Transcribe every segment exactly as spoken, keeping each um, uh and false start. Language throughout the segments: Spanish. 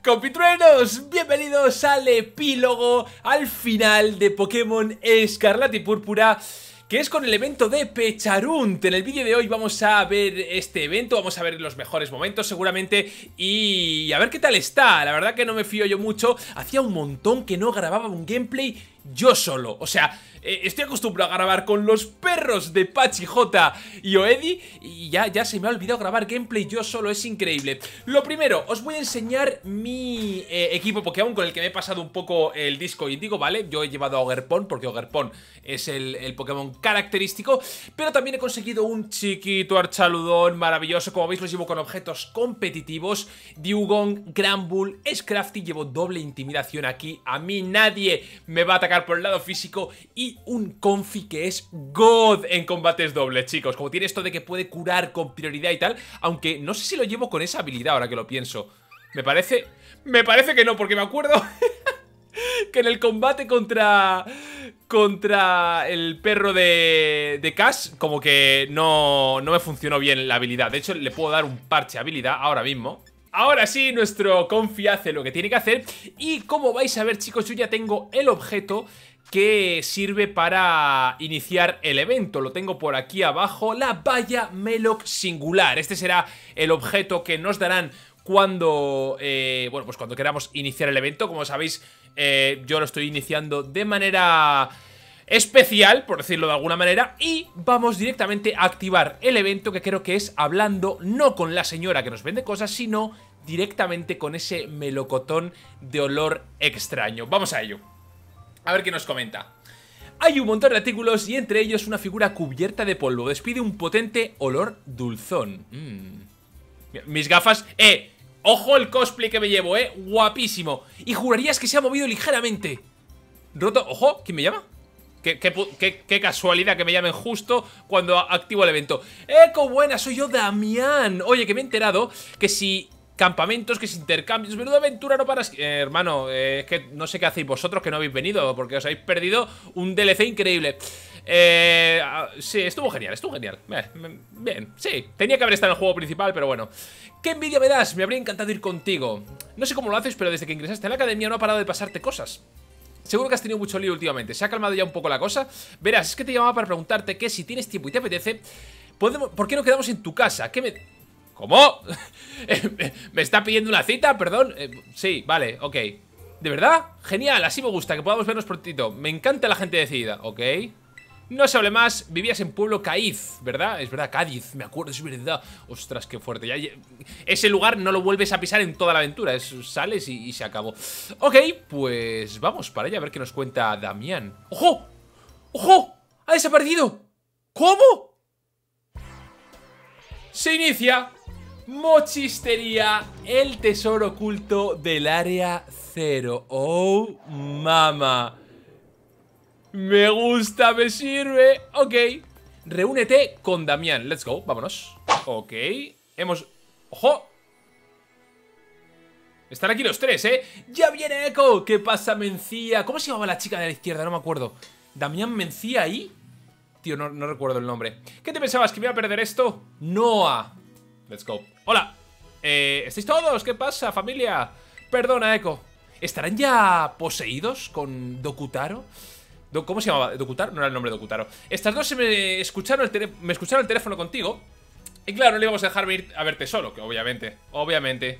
Compitruenos, bienvenidos al epílogo, al final de Pokémon Escarlata y Púrpura, que es con el evento de Pecharunt. En el vídeo de hoy vamos a ver este evento, vamos a ver los mejores momentos seguramente y a ver qué tal está. La verdad que no me fío yo mucho, hacía un montón que no grababa un gameplay yo solo, o sea, eh, estoy acostumbrado a grabar con los perros de Pachijota y Oedi y ya, ya se me ha olvidado grabar gameplay yo solo, es increíble. Lo primero, os voy a enseñar mi eh, equipo Pokémon con el que me he pasado un poco el disco índigo, ¿vale? Yo he llevado a Ogerpon porque Ogerpon es el, el Pokémon característico, pero también he conseguido un chiquito Archaludón maravilloso. Como veis los llevo con objetos competitivos, Dewgong, Granbull, Scrafty, llevo doble intimidación aquí, a mí nadie me va a atacar por el lado físico y un Comfey que es God en combates dobles, chicos. Como tiene esto de que puede curar con prioridad y tal, aunque no sé si lo llevo con esa habilidad ahora que lo pienso. Me parece... Me parece que no, porque me acuerdo que en el combate contra... Contra el perro de... De Cash, como que no, no me funcionó bien la habilidad. De hecho, le puedo dar un parche habilidad ahora mismo. Ahora sí, nuestro Comfey hace lo que tiene que hacer. Y como vais a ver, chicos, yo ya tengo el objeto que sirve para iniciar el evento. Lo tengo por aquí abajo, la valla Meloc singular. Este será el objeto que nos darán cuando, eh, bueno, pues cuando queramos iniciar el evento. Como sabéis, eh, yo lo estoy iniciando de manera especial, por decirlo de alguna manera, y vamos directamente a activar el evento, que creo que es hablando no con la señora que nos vende cosas, sino directamente con ese melocotón de olor extraño. Vamos a ello. A ver qué nos comenta. Hay un montón de artículos y entre ellos una figura cubierta de polvo. Despide un potente olor dulzón. Mm. Mis gafas... ¡Eh! ¡Ojo el cosplay que me llevo, eh! ¡Guapísimo! Y jurarías que se ha movido ligeramente. Roto... ¡Ojo! ¿Quién me llama? Qué, qué, qué, qué casualidad que me llamen justo cuando activo el evento. ¡Eco, buena! Soy yo, Damián. Oye, que me he enterado que si... campamentos, que si intercambios... Menuda aventura no paras... Eh, hermano, eh, es que no sé qué hacéis vosotros que no habéis venido, porque os habéis perdido un D L C increíble. Eh... Sí, estuvo genial, estuvo genial. Eh, bien, sí. Tenía que haber estado en el juego principal, pero bueno. ¿Qué envidia me das? Me habría encantado ir contigo. No sé cómo lo haces, pero desde que ingresaste en la academia no ha parado de pasarte cosas. Seguro que has tenido mucho lío últimamente. ¿Se ha calmado ya un poco la cosa? Verás, es que te llamaba para preguntarte que si tienes tiempo y te apetece, podemos... ¿por qué no quedamos en tu casa? ¿Qué me...? ¿Cómo? ¿Me está pidiendo una cita? Perdón. Eh, sí, vale, ok. ¿De verdad? Genial, así me gusta, que podamos vernos prontito. Me encanta la gente decidida, ok. No se hable más, vivías en Pueblo Cádiz, ¿verdad? Es verdad, Cádiz, me acuerdo, es verdad. Ostras, qué fuerte, ya, ya... Ese lugar no lo vuelves a pisar en toda la aventura, es, sales y, y se acabó. Ok, pues vamos para allá a ver qué nos cuenta Damián. ¡Ojo! ¡Ojo! ¡Ha desaparecido! ¿Cómo? Se inicia Mochistería, el tesoro oculto del área cero. Oh, mama. Me gusta, me sirve. Ok. Reúnete con Damián. Let's go, vámonos. Ok. Hemos... ¡Ojo! Están aquí los tres, ¿eh? ¡Ya viene Echo! ¿Qué pasa, Mencía? ¿Cómo se llamaba la chica de la izquierda? No me acuerdo. ¿Damián Mencía ahí? Tío, no, no recuerdo el nombre. ¿Qué te pensabas? ¿Que me iba a perder esto? Noah. Let's go. Hola. Eh, ¿Estáis todos? ¿Qué pasa, familia? Perdona, Echo. ¿Estarán ya poseídos con Dokutaro? Do ¿Cómo se llamaba? ¿Dokutaro? No era el nombre de Dokutaro. Estas dos se me escucharon el, me escucharon el teléfono contigo. Y claro, no le íbamos a dejar venir a verte solo, que obviamente. Obviamente.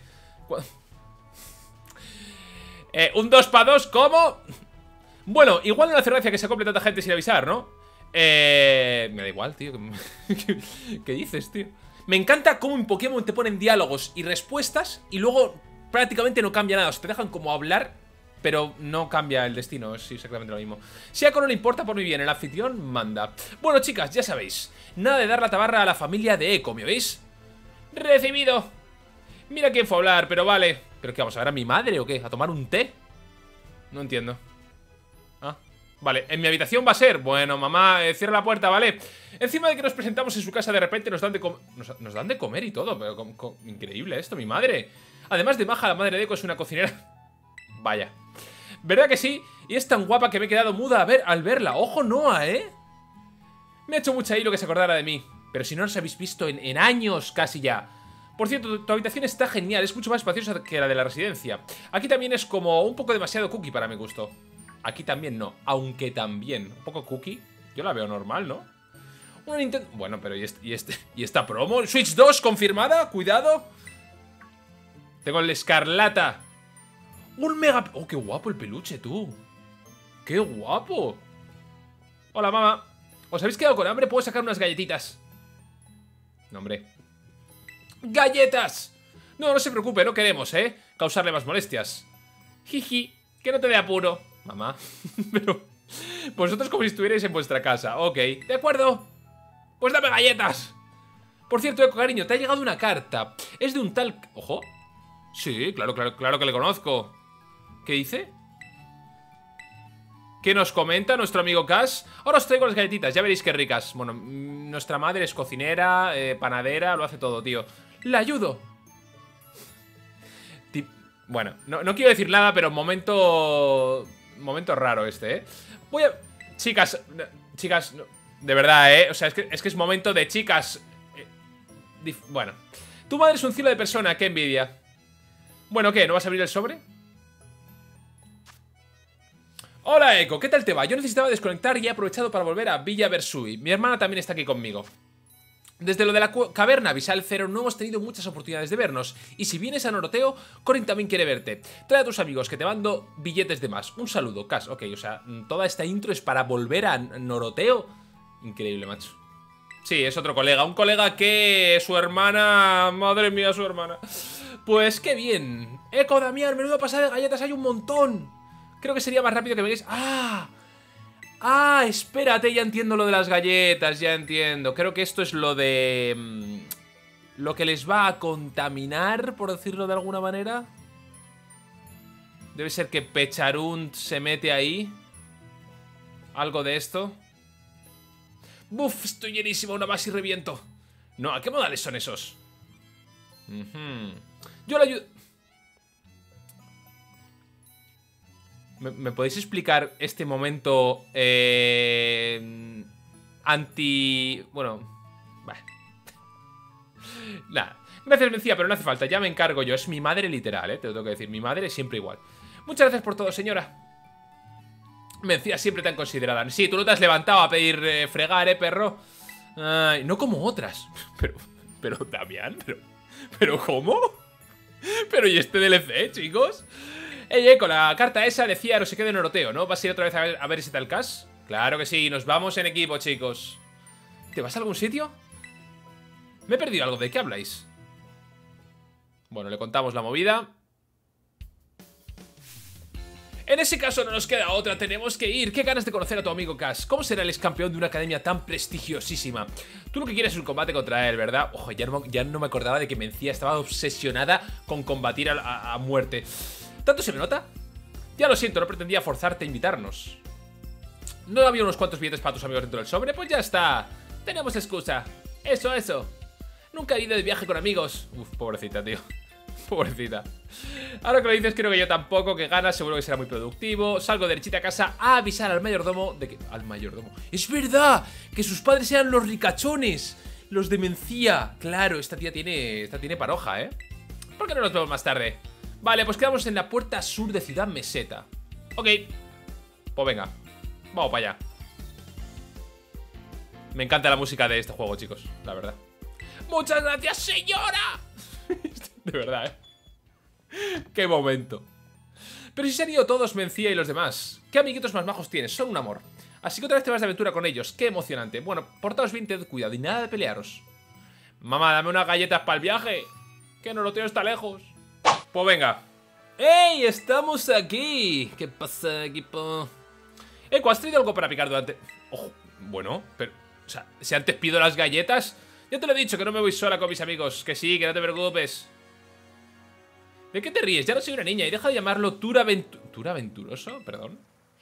eh, un dos para dos, ¿cómo? Bueno, igual no hace gracia que se acople tanta gente sin avisar, ¿no? Eh... Me da igual, tío. ¿Qué, qué dices, tío? Me encanta cómo en Pokémon te ponen diálogos y respuestas y luego prácticamente no cambia nada. O sea, te dejan como hablar, pero no cambia el destino. Es exactamente lo mismo. Si a Echo no le importa, por muy bien, el anfitrión manda. Bueno, chicas, ya sabéis, nada de dar la tabarra a la familia de Echo, ¿me oís? Recibido. Mira quién fue a hablar, pero vale. ¿Pero qué, vamos a ver a mi madre o qué? ¿A tomar un té? No entiendo. Ah, vale, en mi habitación va a ser. Bueno, mamá, eh, cierra la puerta, ¿vale? Encima de que nos presentamos en su casa, de repente nos dan de comer. Nos, nos dan de comer y todo, pero con, con... increíble esto, mi madre. Además de maja, la madre de Echo es una cocinera. Vaya. ¿Verdad que sí? Y es tan guapa que me he quedado muda a ver, al verla. Ojo, Noah, ¿eh? Me ha hecho mucha hilo que se acordara de mí. Pero si no nos habéis visto en, en años casi ya. Por cierto, tu, tu habitación está genial. Es mucho más espaciosa que la de la residencia. Aquí también es como un poco demasiado cookie para mi gusto. Aquí también no, aunque también. Un poco cookie. Yo la veo normal, ¿no? Una Nintendo... Bueno, pero ¿y, este, y, este, ¿y esta promo? ¿Switch dos confirmada? Cuidado. Tengo el Escarlata. Un mega... Oh, qué guapo el peluche, tú. Qué guapo. Hola, mamá. ¿Os habéis quedado con hambre? Puedo sacar unas galletitas. No, hombre. ¡Galletas! No, no se preocupe, no queremos, ¿eh? Causarle más molestias. Jiji, que no te dé apuro. Mamá. Pero... vosotros como si estuvierais en vuestra casa. Ok, de acuerdo. Pues dame galletas. Por cierto, Eco, cariño, te ha llegado una carta. Es de un tal... Ojo. Sí, claro, claro, claro que le conozco. ¿Qué dice? ¿Qué nos comenta nuestro amigo Cash? Ahora os traigo las galletitas, ya veréis qué ricas. Bueno, nuestra madre es cocinera, eh, panadera, lo hace todo, tío. ¡La ayudo! Tip... Bueno, no, no quiero decir nada, pero momento... Momento raro este, ¿eh? Voy a... Chicas, chicas, de verdad, ¿eh? O sea, es que es, que es momento de chicas... Eh, dif... Bueno. Tu madre es un cielo de persona, qué envidia. Bueno, ¿qué? ¿No vas a abrir el sobre? Hola, Eco, ¿qué tal te va? Yo necesitaba desconectar y he aprovechado para volver a Villa Versui. Mi hermana también está aquí conmigo. Desde lo de la caverna Visal Cero no hemos tenido muchas oportunidades de vernos. Y si vienes a Noroteo, Corin también quiere verte. Trae a tus amigos que te mando billetes de más. Un saludo, Cas. Ok, o sea, toda esta intro es para volver a Noroteo. Increíble, macho. Sí, es otro colega. Un colega que su hermana... Madre mía, su hermana. Pues qué bien. Eco, Damián, menudo pasada de galletas, hay un montón. Creo que sería más rápido que me digáis... ¡Ah! ¡Ah! Espérate, ya entiendo lo de las galletas, ya entiendo. Creo que esto es lo de... Mmm, lo que les va a contaminar, por decirlo de alguna manera. Debe ser que Pecharunt se mete ahí. Algo de esto. ¡Buf! Estoy llenísimo, una más y reviento. No, ¿a qué modales son esos? Uh-huh. Yo le ayudo... ¿Me, ¿Me podéis explicar este momento eh, anti... Bueno, bah. Nada, gracias Mencía, pero no hace falta, ya me encargo yo. Es mi madre literal, eh, te lo tengo que decir. Mi madre es siempre igual. Muchas gracias por todo, señora. Mencía siempre tan considerada. Sí, tú no te has levantado a pedir eh, fregar, eh, perro. Ay, no como otras. Pero, pero, Damián, pero... ¿Pero cómo? Pero ¿y este D L C, chicos? Ey, con la carta esa decía no se quede en Noroteo, ¿no? ¿Vas a ir otra vez a ver, a ver ese tal Cash? Claro que sí, nos vamos en equipo, chicos. ¿Te vas a algún sitio? Me he perdido algo, ¿de qué habláis? Bueno, le contamos la movida. En ese caso no nos queda otra, tenemos que ir. Qué ganas de conocer a tu amigo Cash. ¿Cómo será el ex campeón de una academia tan prestigiosísima? Tú lo que quieres es un combate contra él, ¿verdad? Ojo, ya no, ya no me acordaba de que Mencía estaba obsesionada con combatir a, a, a muerte. ¿Tanto se me nota? Ya lo siento, no pretendía forzarte a invitarnos. ¿No había unos cuantos billetes para tus amigos dentro del sobre? Pues ya está. Tenemos excusa. Eso, eso. Nunca he ido de viaje con amigos. Uf, pobrecita, tío. Pobrecita. Ahora que lo dices, creo que yo tampoco. Que ganas, seguro que será muy productivo. Salgo derechita a casa a avisar al mayordomo de que... Al mayordomo. ¡Es verdad! Que sus padres eran los ricachones. Los de Mencía. Claro, esta tía tiene... Esta tiene paroja, ¿eh? ¿Por qué no nos vemos más tarde? Vale, pues quedamos en la puerta sur de Ciudad Meseta. Ok. Pues venga. Vamos para allá. Me encanta la música de este juego, chicos. La verdad. ¡Muchas gracias, señora! De verdad, ¿eh? ¡Qué momento! Pero si se han ido todos, Mencía y los demás. ¿Qué amiguitos más majos tienes? Son un amor. Así que otra vez te vas de aventura con ellos. ¡Qué emocionante! Bueno, portaos bien, tened cuidado y nada de pelearos. Mamá, dame unas galletas para el viaje. Que Noroteo está lejos. Pues venga. ¡Ey! ¡Estamos aquí! ¿Qué pasa, equipo? Eco, ¿has traído algo para picar durante...? Ojo, bueno, pero... O sea, si antes pido las galletas... Ya te lo he dicho, que no me voy sola con mis amigos. Que sí, que no te preocupes. ¿De qué te ríes? Ya no soy una niña y deja de llamarlo Tura Ventu... ¿Tura Venturoso? Perdón.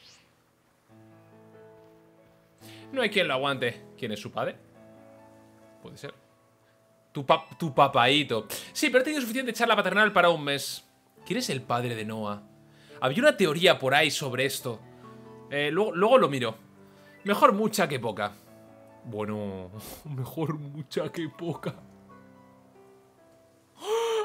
No hay quien lo aguante. ¿Quién es su padre? Puede ser. Tu, pa tu papaíto. Sí, pero he tenido suficiente charla paternal para un mes. ¿Quién es el padre de Noah? Había una teoría por ahí sobre esto. Eh, luego, luego lo miro. Mejor mucha que poca. Bueno, mejor mucha que poca.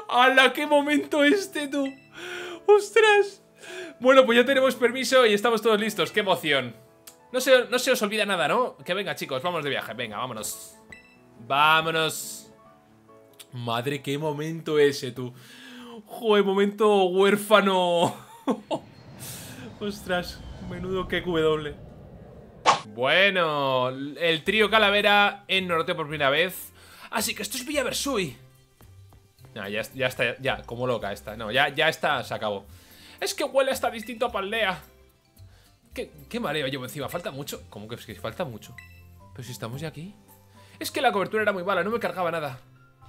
¡Hala, qué momento este, tú! ¡Ostras! Bueno, pues ya tenemos permiso y estamos todos listos. ¡Qué emoción! No se, no se os olvida nada, ¿no? Que venga, chicos, vamos de viaje. Venga, vámonos. Vámonos. Madre, qué momento ese, tú. Joder, momento huérfano. Ostras, menudo que Q W. Bueno, el trío Calavera en Noroteo por primera vez. Así que esto es Villa Versui. No, ya, ya está, ya, como loca esta. No, ya, ya está, se acabó. Es que huele hasta distinto a Paldea. ¿Qué, qué mareo llevo encima? ¿Falta mucho? ¿Cómo que es que falta mucho? Pero si estamos ya aquí. Es que la cobertura era muy mala, no me cargaba nada.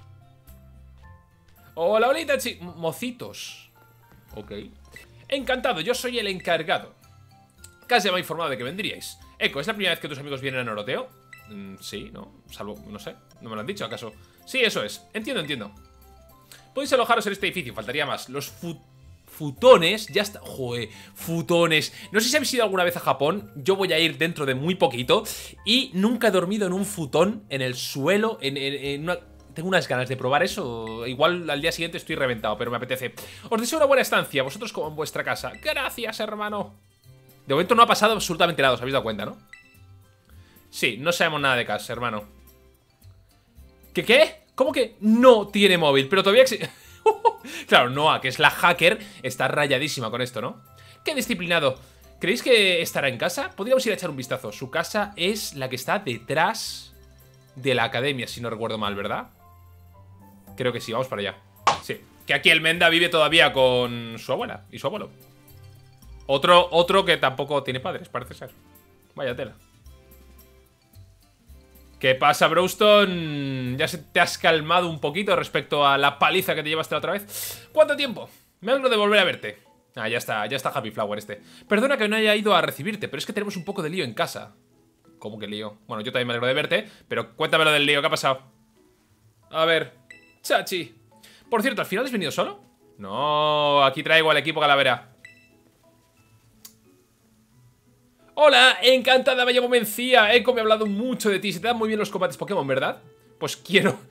Hola, bolita, chi... Mocitos. Ok. Encantado, yo soy el encargado. Casi me ha informado de que vendríais. Eco, ¿es la primera vez que tus amigos vienen a Noroteo? Mm, sí, ¿no? Salvo, no sé, ¿no me lo han dicho acaso? Sí, eso es, entiendo, entiendo. Podéis alojaros en este edificio, faltaría más. Los fut futones, ya está. Joder, futones. No sé si habéis ido alguna vez a Japón. Yo voy a ir dentro de muy poquito. Y nunca he dormido en un futón, en el suelo, en, en, en una... Tengo unas ganas de probar eso. Igual al día siguiente estoy reventado, pero me apetece. Os deseo una buena estancia, vosotros como en vuestra casa. Gracias, hermano. De momento no ha pasado absolutamente nada, os habéis dado cuenta, ¿no? Sí, no sabemos nada de casa, hermano. ¿Qué qué? ¿Cómo que no tiene móvil? Pero todavía existe... Claro, Noah, que es la hacker, está rayadísima con esto, ¿no? ¡Qué disciplinado! ¿Creéis que estará en casa? Podríamos ir a echar un vistazo. Su casa es la que está detrás de la academia, si no recuerdo mal, ¿verdad? Creo que sí, vamos para allá. Sí, que aquí el Menda vive todavía con su abuela y su abuelo. Otro, otro que tampoco tiene padres, parece ser. Vaya tela. ¿Qué pasa, Browston? ¿Ya se te has calmado un poquito respecto a la paliza que te llevaste la otra vez? ¿Cuánto tiempo? Me alegro de volver a verte. Ah, ya está, ya está Happy Flower este. Perdona que no haya ido a recibirte, pero es que tenemos un poco de lío en casa. ¿Cómo que lío? Bueno, yo también me alegro de verte, pero cuéntamelo del lío, ¿qué ha pasado? A ver, chachi. Por cierto, ¿al final has venido solo? No, aquí traigo al equipo Calavera. Hola, encantada, me llamo Mencía. Eco me ha hablado mucho de ti. Se te dan muy bien los combates Pokémon, ¿verdad? Pues quiero...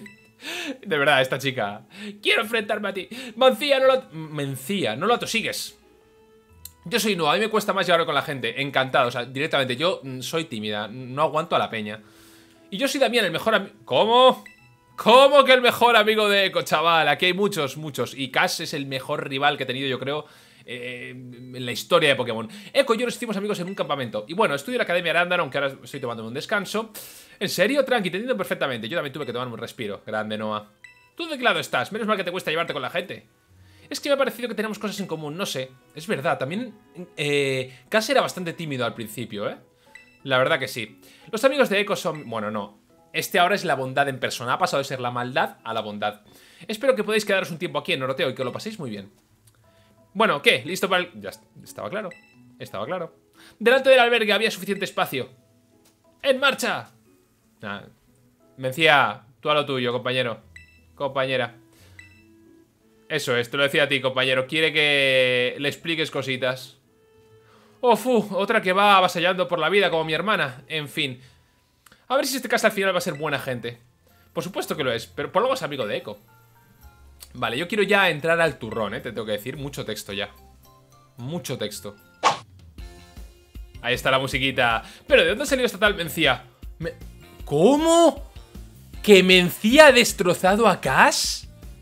De verdad, esta chica. Quiero enfrentarme a ti. Mencía, no lo... Mencía, no lo atosigues. Yo soy nueva, a mí me cuesta más llevarme con la gente. Encantado, o sea, directamente. Yo soy tímida, no aguanto a la peña. Y yo soy Damián, el mejor amigo... ¿Cómo? ¿Cómo que el mejor amigo de Eco, chaval? Aquí hay muchos, muchos. Y Cash es el mejor rival que he tenido, yo creo... Eh, en la historia de Pokémon. Eco y yo nos hicimos amigos en un campamento. Y bueno, estudio en la Academia Arándano, aunque ahora estoy tomándome un descanso. ¿En serio? Tranqui, te entiendo perfectamente. Yo también tuve que tomarme un respiro. Grande, Noah. ¿Tú de qué lado estás? Menos mal que te cuesta llevarte con la gente. Es que me ha parecido que tenemos cosas en común, no sé. Es verdad, también eh, Cass era bastante tímido al principio, ¿eh? La verdad que sí. Los amigos de Eco son... Bueno, no. Este ahora es la bondad en persona. Ha pasado de ser la maldad a la bondad. Espero que podáis quedaros un tiempo aquí en Noroteo y que lo paséis muy bien. Bueno, ¿qué? ¿Listo para el...? Ya estaba claro. Estaba claro. Delante del albergue había suficiente espacio. ¡En marcha! Nah. Mencía, tú a lo tuyo, compañero. Compañera. Eso es, te lo decía a ti, compañero. Quiere que le expliques cositas. Oh, fu, otra que va avasallando por la vida como mi hermana. En fin. A ver si este caso al final va a ser buena gente. Por supuesto que lo es, pero por luego es amigo de Eco. Vale, yo quiero ya entrar al turrón, ¿eh? Te tengo que decir, mucho texto ya. Mucho texto. Ahí está la musiquita. ¿Pero de dónde ha salido esta tal Mencía? Me... ¿Cómo? ¿Que Mencía ha destrozado a Cash?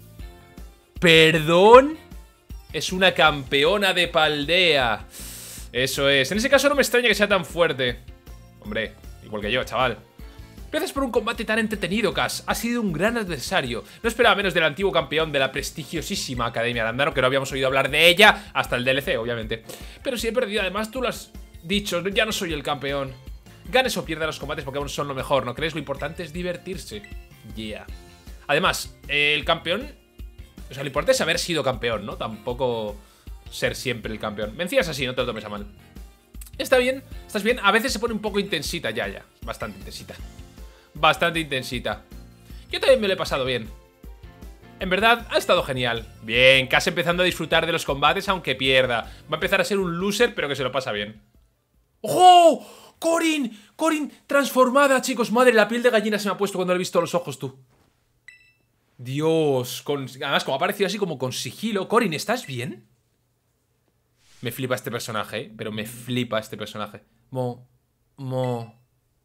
¿Perdón? Es una campeona de Paldea. Eso es. En ese caso no me extraña que sea tan fuerte. Hombre, igual que yo, chaval. Gracias por un combate tan entretenido, Cass. Has sido un gran adversario. No esperaba menos del antiguo campeón de la prestigiosísima Academia Arándano, que no habíamos oído hablar de ella hasta el D L C, obviamente. Pero si he perdido, además tú lo has dicho, ya no soy el campeón. Ganes o pierdas los combates Pokémon son lo mejor, ¿no crees? Lo importante es divertirse. Yeah. Además, el campeón... O sea, lo importante es haber sido campeón, ¿no? Tampoco ser siempre el campeón. Mencías así, no te lo tomes a mal. Está bien, estás bien. A veces se pone un poco intensita, ya, ya. Bastante intensita. Bastante intensita. Yo también me lo he pasado bien. En verdad, ha estado genial. Bien, casi empezando a disfrutar de los combates aunque pierda. Va a empezar a ser un loser, pero que se lo pasa bien. ¡Oh! ¡Corin! ¡Corin transformada, chicos! Madre, la piel de gallina se me ha puesto cuando le he visto los ojos, tú. Dios, con... además como ha aparecido así como con sigilo. Corin, ¿estás bien? Me flipa este personaje, ¿eh? Pero me flipa este personaje. Mo... Mo...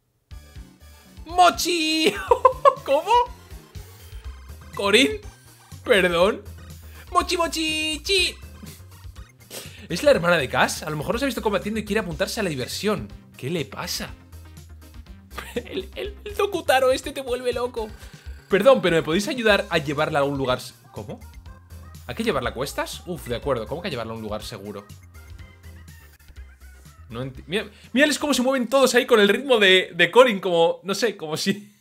¡Mochi! ¿Cómo? ¿Corin? Perdón. ¡Mochi, mochi, chi! ¿Es la hermana de Cass? A lo mejor nos ha visto combatiendo y quiere apuntarse a la diversión. ¿Qué le pasa? El, el, el Dokutaro este te vuelve loco. Perdón, pero ¿me podéis ayudar a llevarla a un lugar... ¿Cómo? ¿Hay que llevarla a cuestas? Uf, de acuerdo. ¿Cómo que llevarla a un lugar seguro? No enti... Mira, mírales cómo se mueven todos ahí con el ritmo de, de Corin. Como, no sé, como si...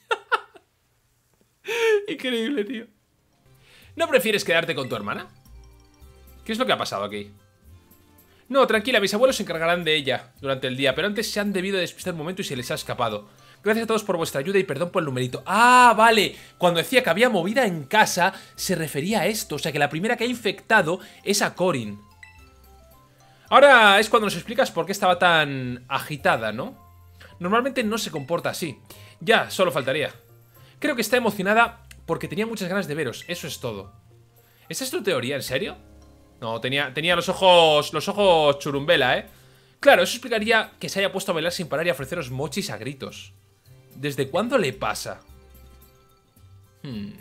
Increíble, tío. ¿No prefieres quedarte con tu hermana? ¿Qué es lo que ha pasado aquí? No, tranquila, mis abuelos se encargarán de ella durante el día, pero antes se han debido despistar un momento y se les ha escapado. Gracias a todos por vuestra ayuda y perdón por el numerito. Ah, vale, cuando decía que había movida en casa, se refería a esto, o sea que la primera que ha infectado es a Corin. Ahora es cuando nos explicas por qué estaba tan agitada, ¿no? Normalmente no se comporta así. Ya, solo faltaría. Creo que está emocionada porque tenía muchas ganas de veros, eso es todo. ¿Esa es tu teoría, en serio? No, tenía, tenía los ojos los ojos churumbela, ¿eh? Claro, eso explicaría que se haya puesto a bailar sin parar y a ofreceros mochis a gritos. ¿Desde cuándo le pasa? Hmm.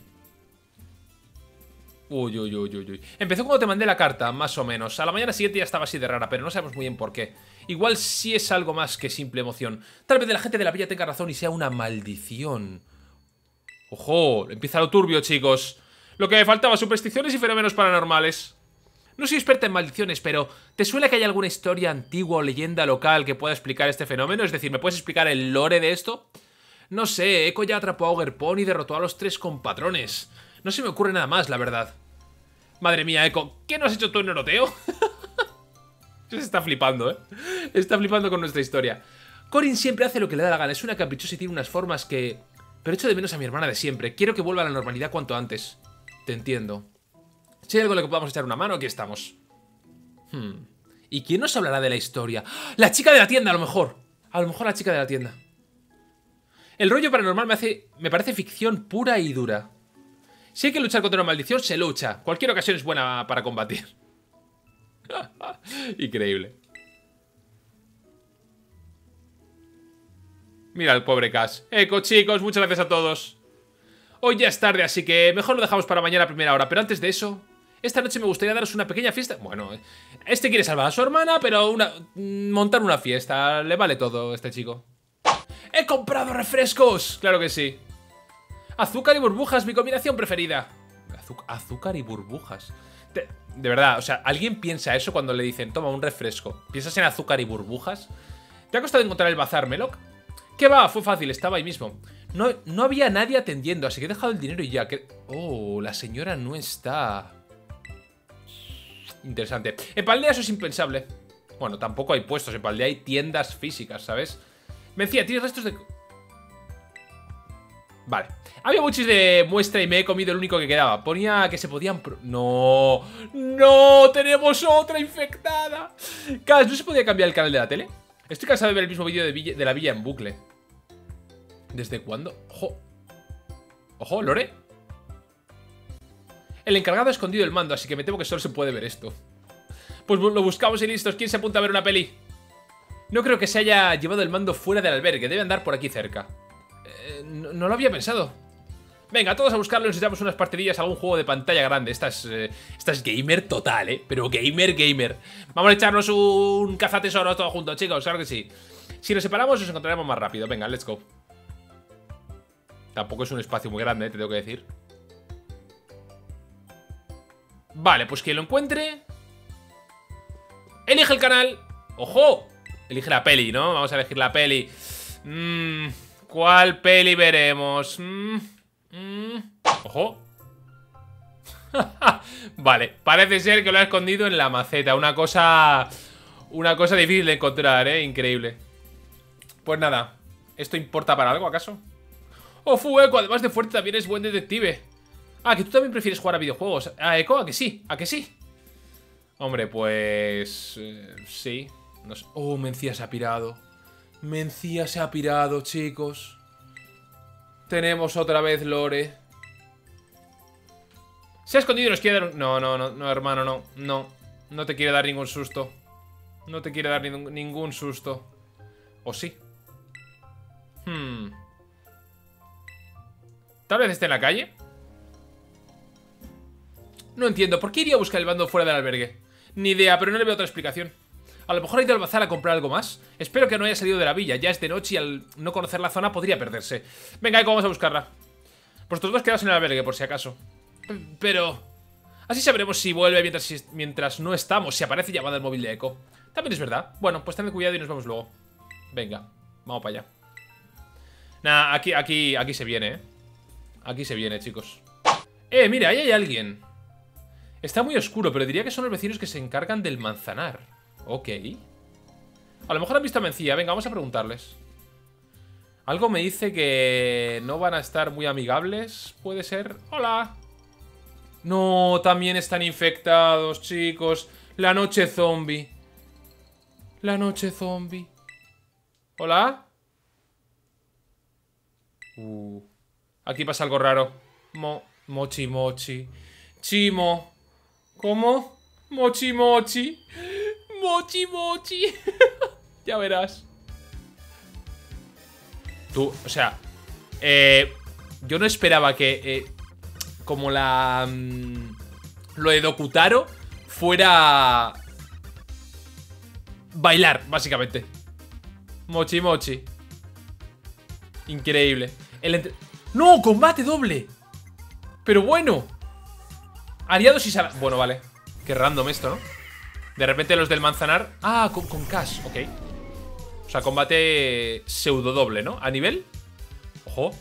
Uy, uy, uy, uy, uy. Empezó cuando te mandé la carta, más o menos. A la mañana siguiente ya estaba así de rara, pero no sabemos muy bien por qué. Igual sí es algo más que simple emoción. Tal vez la gente de la villa tenga razón y sea una maldición. ¡Ojo! Empieza lo turbio, chicos. Lo que me faltaba, supersticiones y fenómenos paranormales. No soy experta en maldiciones, pero ¿te suena que hay alguna historia antigua o leyenda local que pueda explicar este fenómeno? Es decir, ¿me puedes explicar el lore de esto? No sé, Echo ya atrapó a Ogerpon y derrotó a los tres compatrones. No se me ocurre nada más, la verdad. Madre mía, Echo, ¿qué no has hecho tú en Noroteo? Se está flipando, ¿eh? Está flipando con nuestra historia. Corin siempre hace lo que le da la gana. Es una caprichosa y tiene unas formas que... Pero echo de menos a mi hermana de siempre. Quiero que vuelva a la normalidad cuanto antes. Te entiendo. Si hay algo en lo que podamos echar una mano, aquí estamos. Hmm. ¿Y quién nos hablará de la historia? ¡La chica de la tienda, a lo mejor! A lo mejor la chica de la tienda. El rollo paranormal me hace... me parece ficción pura y dura. Si hay que luchar contra una maldición, se lucha. Cualquier ocasión es buena para combatir. Increíble. Mira al pobre Cass. Echo, chicos, muchas gracias a todos. Hoy ya es tarde, así que mejor lo dejamos para mañana a primera hora. Pero antes de eso, esta noche me gustaría daros una pequeña fiesta. Bueno, este quiere salvar a su hermana, pero una... montar una fiesta. Le vale todo, este chico. ¡He comprado refrescos! Claro que sí. Azúcar y burbujas, mi combinación preferida. Azúcar, azúcar y burbujas. De, de verdad, o sea, ¿alguien piensa eso cuando le dicen toma un refresco? ¿Piensas en azúcar y burbujas? ¿Te ha costado encontrar el bazar, Meloc? ¿Qué va? Fue fácil, estaba ahí mismo. No, no había nadie atendiendo, así que he dejado el dinero y ya. Que... Oh, la señora no está. Interesante. En Paldea eso es impensable. Bueno, tampoco hay puestos, en Paldea hay tiendas físicas, ¿sabes? Me decía, ¿tienes restos de...? Vale. Había muchos de muestra y me he comido el único que quedaba. Ponía que se podían... Pro... ¡No! ¡No! ¡Tenemos otra infectada! Cass, ¿no se podía cambiar el canal de la tele? Estoy cansado de ver el mismo vídeo de, de la villa en bucle. ¿Desde cuándo? ¡Ojo! ¡Ojo, Lore! El encargado ha escondido el mando, así que me temo que solo se puede ver esto. Pues lo buscamos y listos. ¿Quién se apunta a ver una peli? No creo que se haya llevado el mando fuera del albergue. Debe andar por aquí cerca. Eh, no, no lo había pensado. Venga, todos a buscarlo y nos echamos unas partidillas a algún juego de pantalla grande. Esta es, eh, esta es gamer total, ¿eh? Pero gamer, gamer. Vamos a echarnos un cazatesoro todos juntos, chicos. Claro que sí. Si nos separamos, nos encontraremos más rápido. Venga, let's go. Tampoco es un espacio muy grande, ¿eh? Te tengo que decir. Vale, pues quien lo encuentre... Elige el canal. ¡Ojo! Elige la peli, ¿no? Vamos a elegir la peli. Mmm... ¿Cuál peli veremos? Mm, mm. ¡Ojo! Vale, parece ser que lo ha escondido en la maceta. Una cosa... Una cosa difícil de encontrar, ¿eh? Increíble. Pues nada. ¿Esto importa para algo, acaso? ¡Oh, Fueco! Además de fuerte, también es buen detective. Ah, que tú también prefieres jugar a videojuegos. ¿A Echo? ¿A que sí? ¿A que sí? Hombre, pues... Eh, sí. No sé. Oh, Mencía se ha pirado. Mencía se ha pirado, chicos. Tenemos otra vez Lore. Se ha escondido y nos quiere dar un... No, no, no, no, hermano, no. No, no te quiere dar ningún susto. No te quiere dar ningún, ningún susto. ¿O sí? Hmm. Tal vez esté en la calle. No entiendo, ¿por qué iría a buscar el bando fuera del albergue? Ni idea, pero no le veo otra explicación. A lo mejor ha ido al bazar a comprar algo más. Espero que no haya salido de la villa. Ya es de noche y al no conocer la zona podría perderse. Venga, Eco, vamos a buscarla. Vosotros dos quedaos en el albergue, por si acaso. Pero... así sabremos si vuelve mientras, mientras no estamos. Si aparece llamada al móvil de Eco. También es verdad. Bueno, pues tened cuidado y nos vemos luego. Venga, vamos para allá. Nah, aquí, aquí, aquí se viene, eh. Aquí se viene, chicos. Eh, mira, ahí hay alguien. Está muy oscuro, pero diría que son los vecinos que se encargan del manzanar. Ok. A lo mejor han visto a Mencía. Venga, vamos a preguntarles. Algo me dice que no van a estar muy amigables. ¿Puede ser? Hola. No, también están infectados, chicos. La noche zombie. La noche zombie. ¿Hola? Uh, aquí pasa algo raro. Mo, mochi, mochi. Chimo. ¿Cómo? Mochi, mochi. Mochi, mochi. Ya verás. Tú, o sea, eh, yo no esperaba que, eh, como la... Mm, lo de Dokutaro fuera... bailar, básicamente. Mochi, mochi. Increíble. El entre... ¡No! ¡Combate doble! Pero bueno. Aliados y sala... Bueno, vale. Qué random esto, ¿no? De repente los del manzanar... Ah, con, con Cash, ok. O sea, combate pseudo doble, ¿no? A nivel... Ojo.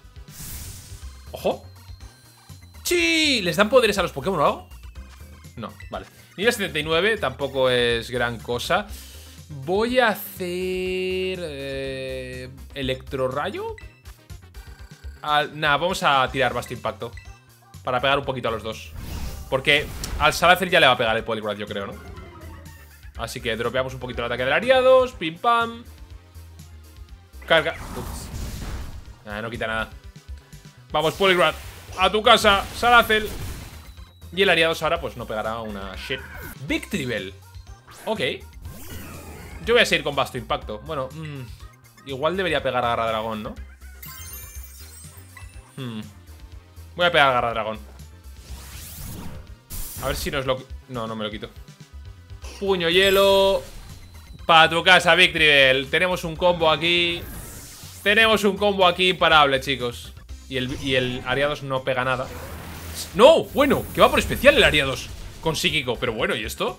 Ojo. ¡Sí! ¿Les dan poderes a los Pokémon o algo? No, vale. Nivel setenta y nueve tampoco es gran cosa. Voy a hacer... Eh, ¿Electrorrayo? Al... Nah, vamos a tirar Vasto Impacto para pegar un poquito a los dos. Porque al Salacer ya le va a pegar el Poliwrath, yo creo, ¿no? Así que dropeamos un poquito el ataque de aliados. Pim pam. Carga. Ups. Ah, no quita nada. Vamos, Poliwrath. A tu casa, Salacer. Y el aliados ahora pues no pegará una shit. Victreebel. Ok. Yo voy a seguir con Vasto Impacto. Bueno, mmm, igual debería pegar a Garra Dragón, ¿no? Hmm. Voy a pegar a Garra Dragón. A ver si nos lo... No, no me lo quito. Puño hielo. Para tu casa, Victreebel. Tenemos un combo aquí. Tenemos un combo aquí imparable, chicos. Y el, y el Ariados no pega nada. No, bueno, que va por especial el Ariados con psíquico. Pero bueno, ¿y esto?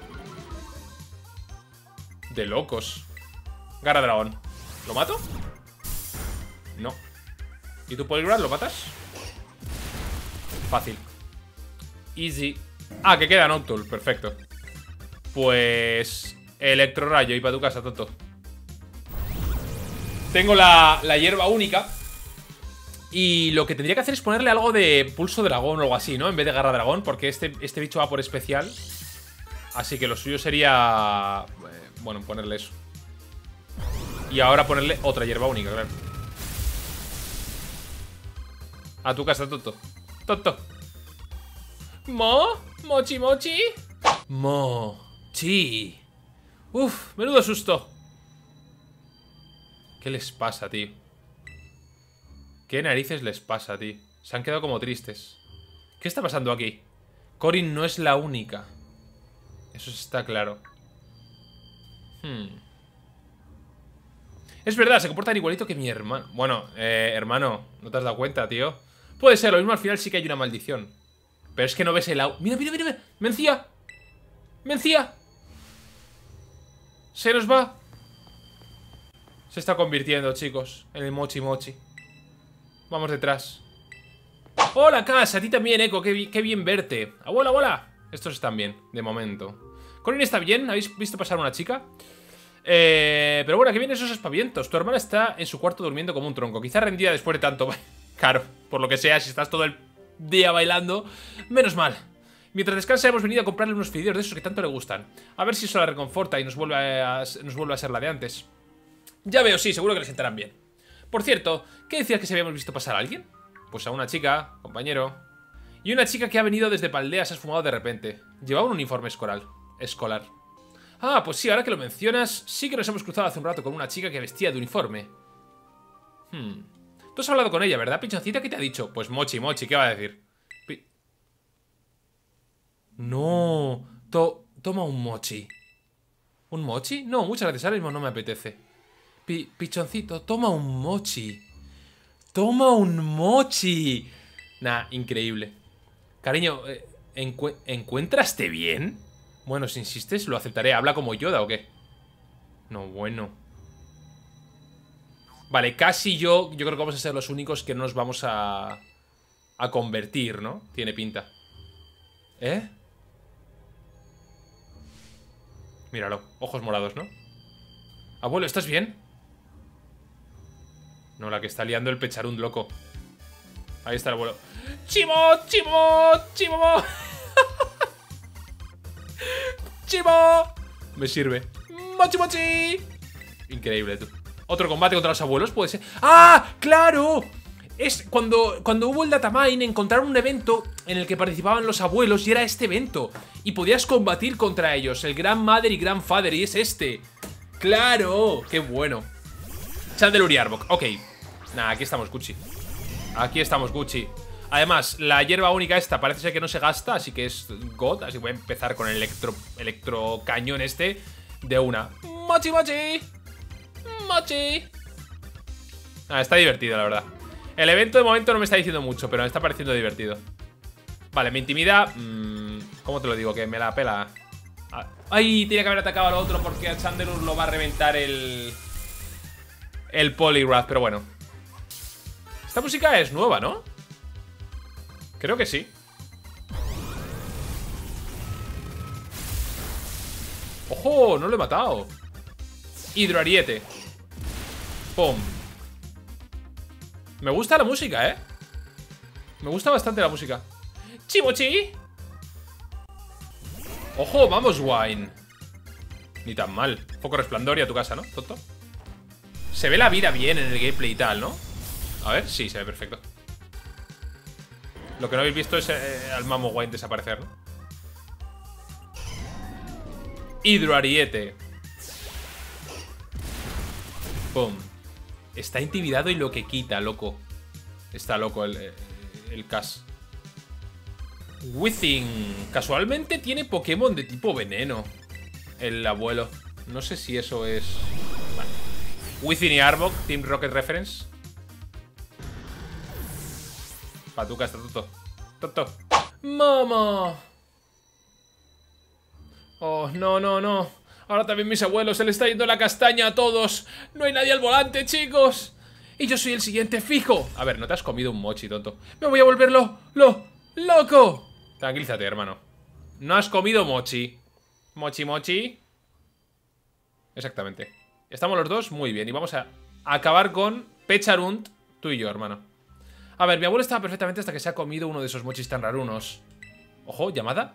De locos. Garra Dragón. ¿Lo mato? No. ¿Y tu Poliwrath lo matas? Fácil. Easy. Ah, que queda Noctowl, perfecto. Pues... Electrorrayo y para tu casa, tonto. Tengo la, la hierba única. Y lo que tendría que hacer es ponerle algo de pulso dragón o algo así, ¿no? En vez de garra dragón, porque este, este bicho va por especial. Así que lo suyo sería... Eh, bueno, ponerle eso. Y ahora ponerle otra hierba única, claro. A tu casa, tonto. Tonto. Mo, mochi, mochi. Mochi. Uf, menudo susto. ¿Qué les pasa, tío? ¿Qué narices les pasa, tío? Se han quedado como tristes. ¿Qué está pasando aquí? Corrin no es la única. Eso está claro. Hmm. Es verdad, se comportan igualito que mi hermano. Bueno, eh, hermano, ¿no te has dado cuenta, tío? Puede ser, lo mismo al final sí que hay una maldición. Pero es que no ves el agua. Mira, mira, mira, mira. Mencía. Mencía. Se nos va. Se está convirtiendo, chicos, en el mochi mochi. Vamos detrás. Hola, casa, a ti también, Eco. Qué, qué bien verte. Abuela, abuela. Estos están bien, de momento. Corrin está bien. ¿Habéis visto pasar una chica? Eh, pero bueno, que vienen esos aspavientos. Tu hermana está en su cuarto durmiendo como un tronco. Quizá rendida después de tanto. Claro, por lo que sea, si estás todo el día bailando, menos mal. Mientras descansa hemos venido a comprarle unos fideos de esos que tanto le gustan. A ver si eso la reconforta y nos vuelve a, nos vuelve a ser la de antes. Ya veo, sí, seguro que le sentarán bien. Por cierto, ¿qué decías que se habíamos visto pasar a alguien? Pues a una chica, compañero. Y una chica que ha venido desde Paldea se ha esfumado de repente. Llevaba un uniforme escolar. Escolar. Ah, pues sí, ahora que lo mencionas, sí que nos hemos cruzado hace un rato con una chica que vestía de uniforme. Hmm. Tú has hablado con ella, ¿verdad, pichoncita? ¿Qué te ha dicho? Pues mochi, mochi, ¿qué va a decir? Pi no. To toma un mochi. ¿Un mochi? No, muchas gracias, ahora mismo no me apetece. Pi pichoncito, toma un mochi. Toma un mochi. Nah, increíble. Cariño, eh, ¿encu ¿encuentraste bien? Bueno, si insistes, lo aceptaré. ¿Habla como Yoda o qué? No, bueno. Vale, casi yo Yo creo que vamos a ser los únicos que no nos vamos a A convertir, ¿no? Tiene pinta. ¿Eh? Míralo, ojos morados, ¿no? Abuelo, ¿estás bien? No, la que está liando el Pecharund, loco. Ahí está el abuelo. ¡Chimo! ¡Chimo! ¡Chimo! ¡Chimo! Me sirve. ¡Mochi, mochi! Increíble, tú. Otro combate contra los abuelos, puede ser. ¡Ah! ¡Claro! Es cuando, cuando hubo el datamine, encontraron un evento en el que participaban los abuelos y era este evento. Y podías combatir contra ellos, el Grandmother y Grandfather, y es este. ¡Claro! ¡Qué bueno! Chandelure y Arbok, ok. Nah, aquí estamos Gucci. Aquí estamos Gucci. Además, la hierba única esta parece ser que no se gasta, así que es God. Así que voy a empezar con el electro, electro cañón este de una. ¡Mochi, mochi! ¡Mochi! Ah, está divertido, la verdad. El evento de momento no me está diciendo mucho, pero me está pareciendo divertido. Vale, me intimida. Mmm, ¿Cómo te lo digo? Que me la pela. Ay, tenía que haber atacado al otro porque a Chandelure lo va a reventar el... El Poliwrath, pero bueno. Esta música es nueva, ¿no? Creo que sí. ¡Ojo! No lo he matado. Hidroariete. ¡Pum! Me gusta la música, ¿eh? Me gusta bastante la música. ¡Chimochi! ¡Ojo! ¡Vamos, Wine! Ni tan mal. Foco resplandor y a tu casa, ¿no, tonto? Se ve la vida bien en el gameplay y tal, ¿no? A ver, sí, se ve perfecto. Lo que no habéis visto es eh, al Mamo Wine desaparecer, ¿no? Hidroariete. Pum. Está intimidado y lo que quita, loco. Está loco el, el, el Cass. Withing. Casualmente tiene Pokémon de tipo veneno. El abuelo. No sé si eso es... Vale. Withing y Arbok, Team Rocket Reference. Patuca está toto. Toto. ¡Mamá! Oh, no, no, no. Ahora también mis abuelos, se le está yendo la castaña a todos. No hay nadie al volante, chicos. Y yo soy el siguiente fijo. A ver, no te has comido un mochi, tonto. Me voy a volverlo, lo, loco. Tranquilízate, hermano. No has comido mochi. Mochi, mochi. Exactamente. Estamos los dos muy bien. Y vamos a acabar con Pecharund, tú y yo, hermano. A ver, mi abuelo estaba perfectamente hasta que se ha comido uno de esos mochis tan rarunos. Ojo, llamada.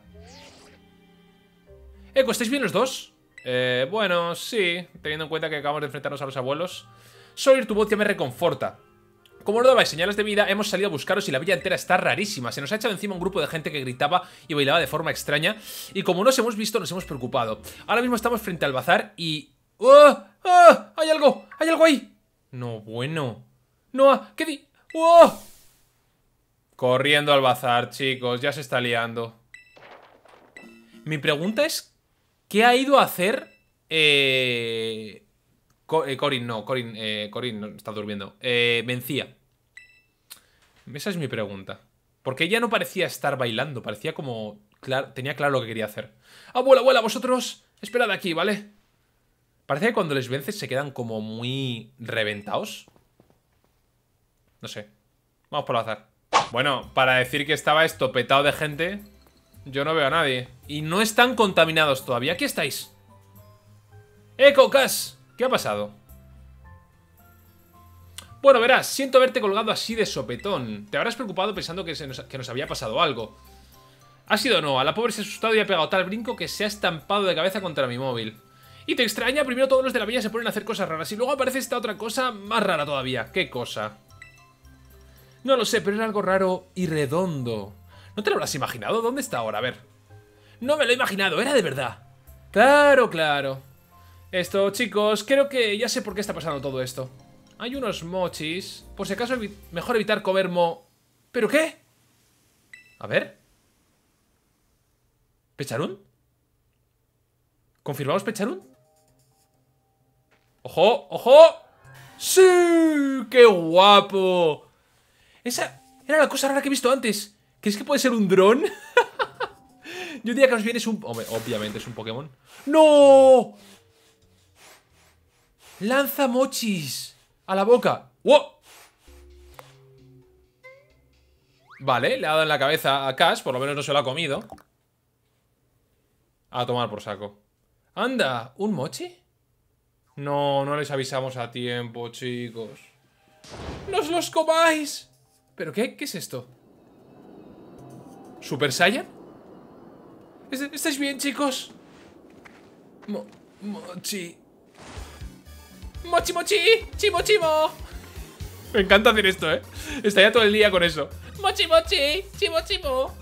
Eco, ¿estáis bien los dos? Eh, bueno, sí. Teniendo en cuenta que acabamos de enfrentarnos a los abuelos. Solo oír tu voz ya me reconforta. Como no dabais señales de vida, hemos salido a buscaros y la villa entera está rarísima. Se nos ha echado encima un grupo de gente que gritaba y bailaba de forma extraña. Y como no os hemos visto, nos hemos preocupado. Ahora mismo estamos frente al bazar y... ¡Oh! ¡Oh! ¡Hay algo! ¡Hay algo ahí! No, bueno. No, ¿qué di? ¡Oh! Corriendo al bazar, chicos. Ya se está liando. Mi pregunta es... ¿qué ha ido a hacer? Eh... Co eh, Corin, no, Corin, eh, Corin no, está durmiendo. Eh, Mencía. Esa es mi pregunta. Porque ella no parecía estar bailando, parecía como... Clar tenía claro lo que quería hacer. Abuela, abuela, vosotros, esperad aquí, ¿vale? Parece que cuando les vences se quedan como muy reventados. No sé. Vamos por el azar. Bueno, para decir que estaba esto petado de gente, yo no veo a nadie. Y no están contaminados todavía. ¿Aquí estáis? ¡Eco, Cass! ¿Qué ha pasado? Bueno, verás, siento haberte colgado así de sopetón. Te habrás preocupado pensando que, se nos, que nos había pasado algo. Ha sido no, a la pobre se ha asustado y ha pegado tal brinco que se ha estampado de cabeza contra mi móvil. Y te extraña, primero todos los de la villa se ponen a hacer cosas raras y luego aparece esta otra cosa más rara todavía. ¿Qué cosa? No lo sé, pero era algo raro y redondo. ¿No te lo habrás imaginado? ¿Dónde está ahora? A ver. No me lo he imaginado, era de verdad. Claro, claro. Esto, chicos, creo que ya sé por qué está pasando todo esto. Hay unos mochis. Por si acaso, evi- mejor evitar comer mo... ¿Pero qué? A ver. ¿Pecharún? ¿Confirmamos Pecharún? ¡Ojo! ¡Ojo! ¡Sí! ¡Qué guapo! Esa era la cosa rara que he visto antes. ¿Crees que puede ser un dron? Yo diría que nos viene es un... Hombre, obviamente es un Pokémon. ¡No! Lanza mochis a la boca. ¡Wow! Vale, le ha dado en la cabeza a Cash. Por lo menos no se lo ha comido. A tomar por saco. Anda, ¿un mochi? No, no les avisamos a tiempo, chicos. ¡No os los comáis! ¿Pero qué? ¿Qué es esto? ¿Super Saiyan? ¿Estáis bien, chicos? Mo... Mochi... ¡Mochi, mochi! ¡Chimo, chimo! Me encanta hacer esto, ¿eh? Estaría todo el día con eso. ¡Mochi, mochi! ¡Chimo, chimo!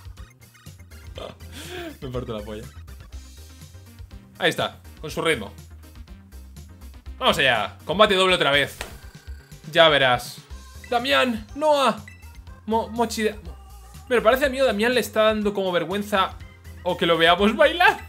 Me parto la polla. Ahí está, con su ritmo. Vamos allá, combate doble otra vez. Ya verás. Damián, Noah, Mo, Mochi de... Me parece a mí Damián le está dando como vergüenza o que lo veamos bailar.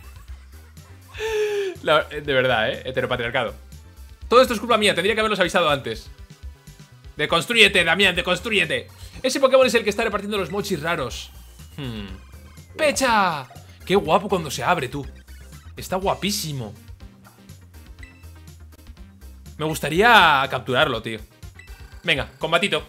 La, de verdad, eh, heteropatriarcado. Todo esto es culpa mía, tendría que haberlos avisado antes. Deconstrúyete, Damián, deconstrúyete. Ese Pokémon es el que está repartiendo los mochis raros. hmm. ¡Pecha! Qué guapo cuando se abre, tú. Está guapísimo. Me gustaría capturarlo, tío. Venga, combatito.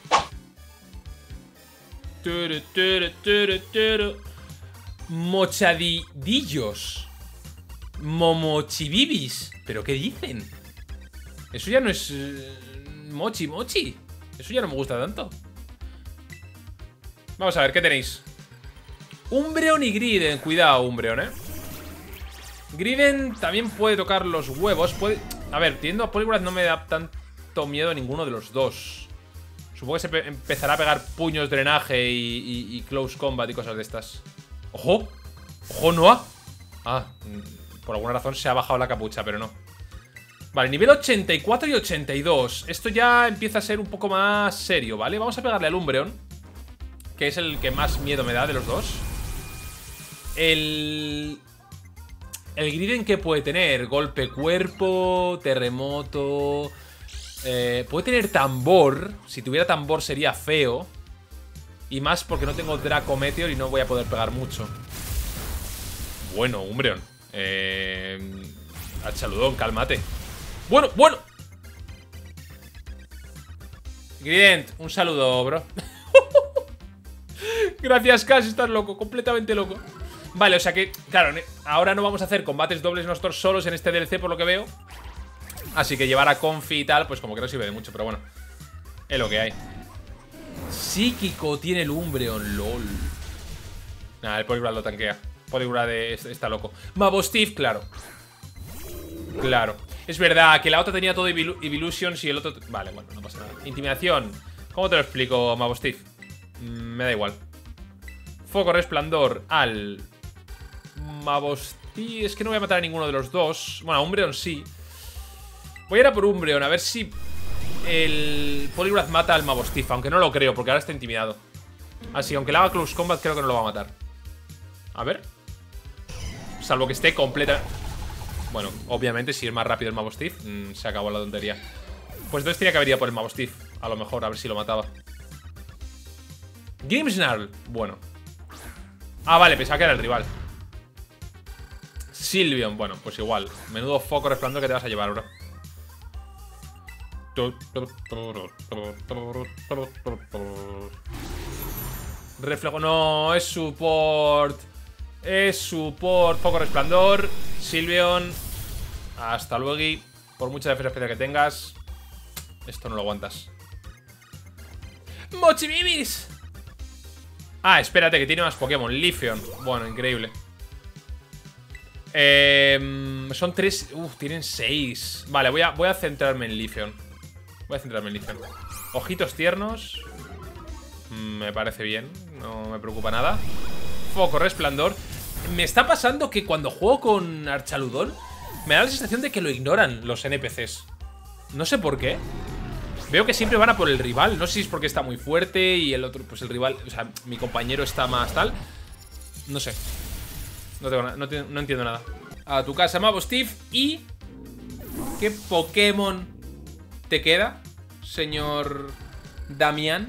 Mochadillos. Momochibibis. ¿Pero qué dicen? Eso ya no es... Uh, mochi, mochi. Eso ya no me gusta tanto. Vamos a ver, ¿qué tenéis? Umbreon y Griden. Cuidado, Umbreon, eh. Griden también puede tocar los huevos. Puede... A ver, teniendo a Poliwrath no me da tanto miedo a ninguno de los dos. Supongo que se empezará a pegar puños, drenaje y, y, y close combat y cosas de estas. ¡Ojo! ¡Ojo, Noah! Ah, por alguna razón se ha bajado la capucha, pero no. Vale, nivel ochenta y cuatro y ochenta y dos. Esto ya empieza a ser un poco más serio, ¿vale? Vamos a pegarle al Umbreon, que es el que más miedo me da de los dos. El... El Griden, ¿qué puede tener? Golpe cuerpo, terremoto... Eh, puede tener tambor. Si tuviera tambor sería feo. Y más porque no tengo Draco Meteor y no voy a poder pegar mucho. Bueno, Umbreon. Eh... Al saludón, cálmate. Bueno, bueno. Grident, un saludo, bro. Gracias, Cash, estás loco, completamente loco. Vale, o sea que, claro, ahora no vamos a hacer combates dobles nosotros solos en este D L C, por lo que veo. Así que llevar a Confi y tal, pues como que no sirve de mucho, pero bueno, es lo que hay. Psíquico tiene el Umbreon, lol. Nah, el Poliwrath lo tanquea. Poliwrath está loco. Mabostif, claro. Claro. Es verdad que la otra tenía todo Evolutions y el otro... Vale, bueno, no pasa nada. Intimidación. ¿Cómo te lo explico, Mabostif? Mm, me da igual. Foco resplandor al... Mabostif... Es que no voy a matar a ninguno de los dos. Bueno, a Umbreon sí. Voy a ir a por Umbreon, a ver si el Poliwrath mata al Mabostif, aunque no lo creo, porque ahora está intimidado. Así, aunque le haga Close Combat, creo que no lo va a matar. A ver. Salvo que esté completa... Bueno, obviamente, si es más rápido el Mabostif, mmm, se acabó la tontería. Pues entonces tenía que haber ido por el Mabostif, a lo mejor, a ver si lo mataba. Grimmsnarl, bueno. Ah, vale, pensaba que era el rival. Sylveon, bueno, pues igual. Menudo foco resplandor que te vas a llevar, bro. Reflejo, no, es support. Es support, foco resplandor. Sylveon, hasta luego. Por mucha defensa especial que tengas, esto no lo aguantas. ¡Mochibibis! Ah, espérate, que tiene más Pokémon. Leafeon, bueno, increíble. eh, Son tres. Uf, tienen seis. Vale, voy a, voy a centrarme en Leafeon. Voy a centrarme en Leafeon. Ojitos tiernos. Me parece bien, no me preocupa nada. Foco, resplandor. Me está pasando que cuando juego con Archaludón me da la sensación de que lo ignoran los N P Cs. No sé por qué. Veo que siempre van a por el rival. No sé si es porque está muy fuerte y el otro, pues el rival, o sea, mi compañero está más tal. No sé. No tengo nada, no, te, no entiendo nada. A tu casa, Mavo Steve. Y... ¿qué Pokémon te queda, señor Damián?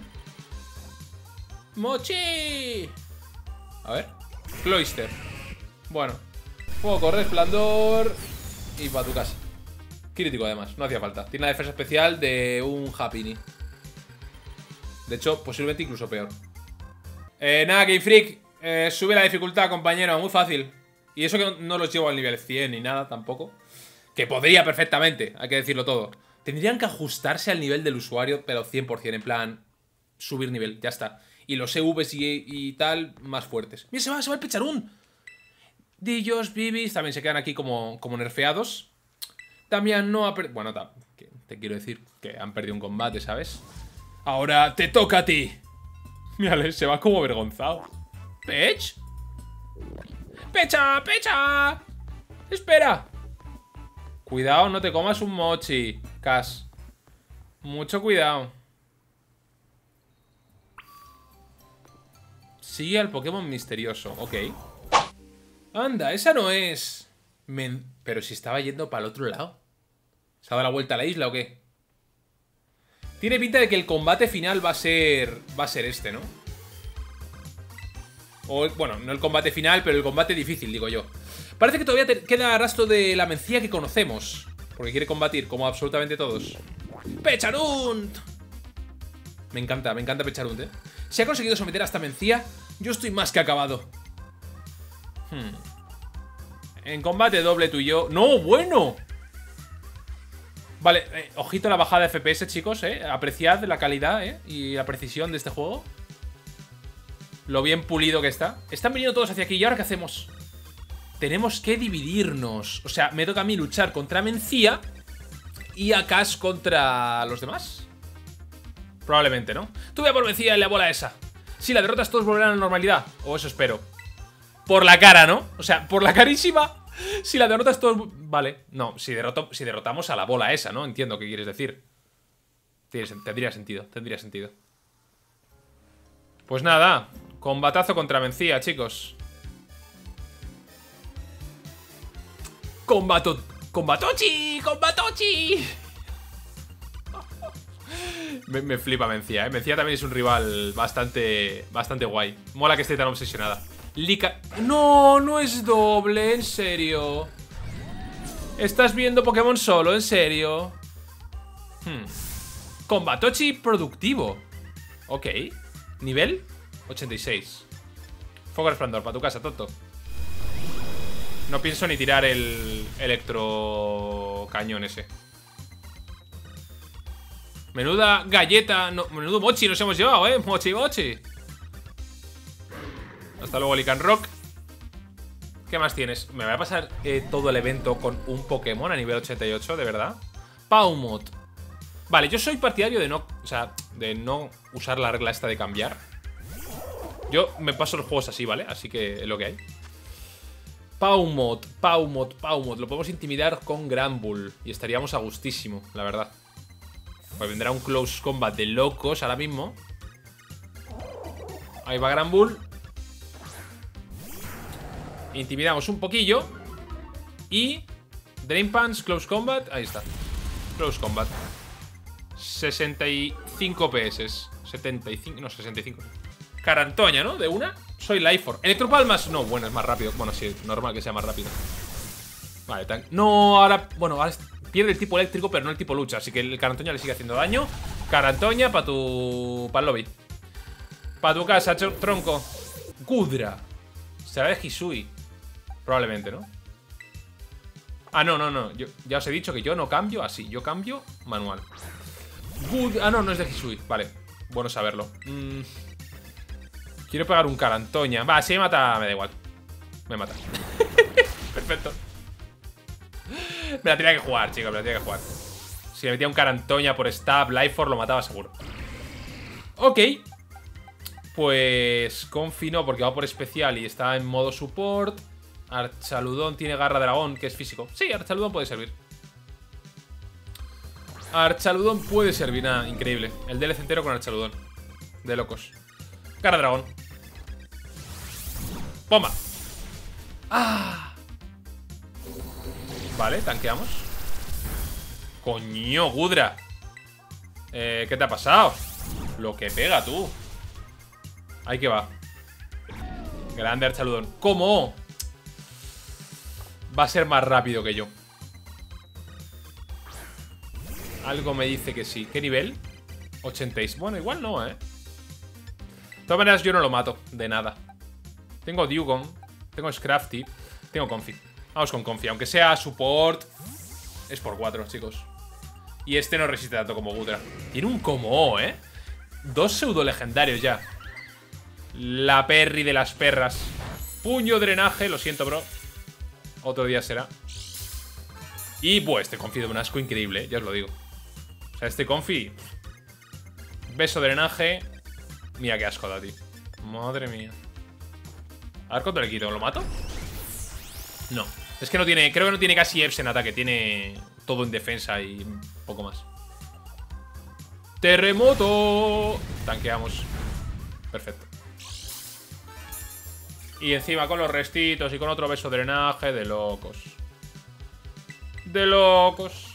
¡Mochi! A ver. Cloyster. Bueno. Foco, resplandor. Y para tu casa. Crítico además, no hacía falta. Tiene la defensa especial de un Happiny. De hecho, posiblemente incluso peor. Eh, nada, Game Freak. Eh, sube la dificultad, compañero. Muy fácil. Y eso que no los llevo al nivel cien ni nada tampoco. Que podría perfectamente, hay que decirlo todo. Tendrían que ajustarse al nivel del usuario, pero cien por cien, en plan... subir nivel, ya está. Y los E Vs y, y tal, más fuertes. ¡Mira, se va, se va el Pecharún! Dillos, Bibis, también se quedan aquí como, como nerfeados. También no ha perdido... bueno, te, te quiero decir que han perdido un combate, ¿sabes? Ahora te toca a ti. Mírale, se va como avergonzado. ¿Pech? ¡Pecha, pecha! ¡Espera! Cuidado, no te comas un mochi, Cas. Mucho cuidado. Sigue al Pokémon misterioso, ok. Anda, esa no es... Men... pero si estaba yendo para el otro lado. ¿Se ha dado la vuelta a la isla o qué? Tiene pinta de que el combate final va a ser... va a ser este, ¿no? O, bueno, no el combate final, pero el combate difícil, digo yo. Parece que todavía te queda rastro de la Mencía que conocemos, porque quiere combatir, como absolutamente todos. ¡Pecharunt! Me encanta, me encanta Pecharunt, ¿eh? Si ha conseguido someter a esta Mencía, yo estoy más que acabado. Hmm. En combate doble tú y yo... ¡No, bueno! Vale, eh, ojito a la bajada de F P S, chicos, ¿eh? Apreciad la calidad, ¿eh? Y la precisión de este juego. Lo bien pulido que está. Están viniendo todos hacia aquí. ¿Y ahora qué hacemos? Tenemos que dividirnos. O sea, me toca a mí luchar contra Mencía y a Cash contra los demás. Probablemente, ¿no? Tú ve a por Mencía y la bola esa. Si la derrotas todos volverán a la normalidad. O eso espero. Por la cara, ¿no? O sea, por la carísima. Si la derrotas todos... Vale. No, si, derroto... si derrotamos a la bola esa, ¿no? Entiendo qué quieres decir. Tendría sentido, tendría sentido. Pues nada. Combatazo contra Mencía, chicos. ¡Combato! ¡Combatochi! ¡Combatochi! me, me flipa Mencía, ¿eh? Mencía también es un rival bastante, bastante guay. Mola que esté tan obsesionada. Lica... ¡No! No es doble, en serio. ¿Estás viendo Pokémon solo? ¿En serio? Hmm. Combatochi productivo. Ok. ¿Nivel? ochenta y seis. Foco resplandor, para tu casa, tonto. No pienso ni tirar el electrocañón ese. Menuda galleta, no, menudo mochi nos hemos llevado, eh. Mochi, mochi. Hasta luego, Lycanroc. ¿Qué más tienes? Me voy a pasar eh, todo el evento con un Pokémon a nivel ochenta y ocho, de verdad. Paumot. Vale, yo soy partidario de no... O sea, de no usar la regla esta de cambiar. Yo me paso los juegos así, ¿vale? Así que es lo que hay. Paumot, Paumot, Paumot. Lo podemos intimidar con Granbull y estaríamos a gustísimo, la verdad. Pues vendrá un close combat de locos ahora mismo. Ahí va Granbull. Intimidamos un poquillo. Y Drain Punch, close combat. Ahí está. Close combat. sesenta y cinco P S. setenta y cinco, no, sesenta y cinco. Carantoña, ¿no? De una. Soy Lifeform. Electropalmas. No, bueno, es más rápido. Bueno, sí, normal que sea más rápido. Vale, tan... No, ahora... Bueno, ahora pierde el tipo eléctrico, pero no el tipo lucha. Así que el Carantoña le sigue haciendo daño. Carantoña para tu... para el lobby. Para tu casa, tronco. Gudra. Será de Hisui. Probablemente, ¿no? Ah, no, no, no. Yo, ya os he dicho que yo no cambio así. Yo cambio manual. Gud... Ah, no, no es de Hisui. Vale. Bueno saberlo. Mmm... Quiero pegar un Carantoña. Va, si me mata, me da igual. Me mata. Perfecto. Me la tenía que jugar, chicos, me la tenía que jugar. Si le metía un Carantoña por stab, Lifeform lo mataba seguro. Ok. Pues Confi no, porque va por especial y está en modo support. Archaludón tiene garra dragón, que es físico. Sí, Archaludón puede servir. Archaludón puede servir, nada, increíble. El D L C entero con Archaludón. De locos. Garra dragón. ¡Bomba! ¡Ah! Vale, tanqueamos. Coño, Gudra. Eh, ¿qué te ha pasado? Lo que pega, tú. Ahí que va. Grande Archaludón. ¿Cómo? Va a ser más rápido que yo. Algo me dice que sí. ¿Qué nivel? ochenta y seis. Bueno, igual no, ¿eh? De todas maneras, yo no lo mato. De nada. Tengo Dewgong. Tengo Scrafty. Tengo Confi. Vamos con Confi. Aunque sea support, es por cuatro, chicos. Y este no resiste tanto como Gudra. Tiene un como, ¿eh? Dos pseudo legendarios ya. La Perry de las perras. Puño drenaje. Lo siento, bro. Otro día será. Y pues este Confi de un asco increíble, ¿eh? Ya os lo digo. O sea, este Confi. Beso drenaje. Mira qué asco da, tío. Madre mía. A ver cuánto le quito. ¿Lo mato? No. Es que no tiene. Creo que no tiene casi E P S en ataque. Tiene todo en defensa y un poco más. ¡Terremoto! Tanqueamos. Perfecto. Y encima con los restitos y con otro beso drenaje. De locos. De locos.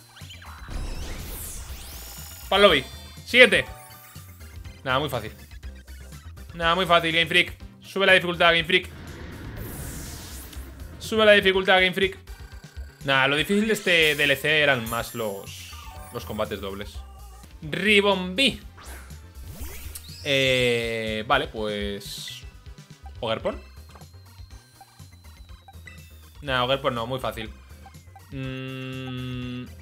Pal lobby. Siguiente. Nada, muy fácil. Nada, muy fácil, Game Freak. Sube la dificultad, Game Freak. Sube la dificultad, Game Freak. Nada, lo difícil de este D L C eran más los Los combates dobles. Ribombee. Eh, vale, pues Ogerpon. Nah, Ogerpon no, muy fácil. mm...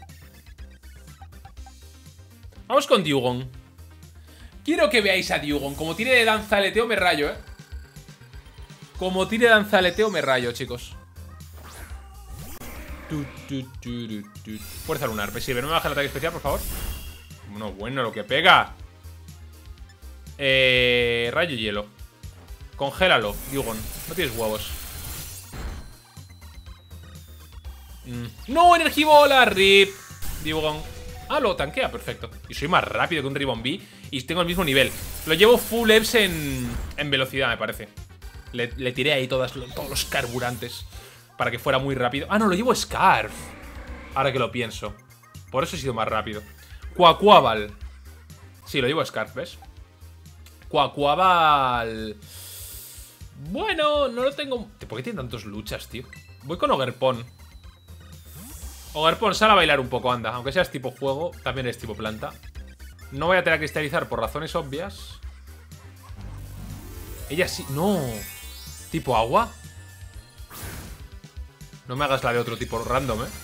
Vamos con Dewgong. Quiero que veáis a Dewgong. Como tire de danzaleteo me rayo, eh. Como tire de danzaleteo me rayo, chicos. Fuerza lunar. Me sirve. No me baja el ataque especial, por favor. No, bueno, lo que pega. Eh, rayo hielo. Congélalo, Dewgong. No tienes huevos. mm. ¡No! ¡Energibola! ¡Rip! Dewgong. Ah, lo tanquea, perfecto. Y soy más rápido que un Ribombee. Y tengo el mismo nivel. Lo llevo full E P S en, en velocidad, me parece. Le, le tiré ahí todas, todos los carburantes para que fuera muy rápido. Ah, no, lo llevo Scarf. Ahora que lo pienso. Por eso he sido más rápido. Quaquaval. Sí, lo llevo Scarf, ¿ves? Quaquaval. Bueno, no lo tengo. ¿Por qué tiene tantas luchas, tío? Voy con Ogerpon. Ogerpon, sal a bailar un poco, anda. Aunque seas tipo fuego, también eres tipo planta. No voy a tener que cristalizar por razones obvias. Ella sí. No. ¿Tipo agua? No me hagas la de otro tipo random, ¿eh?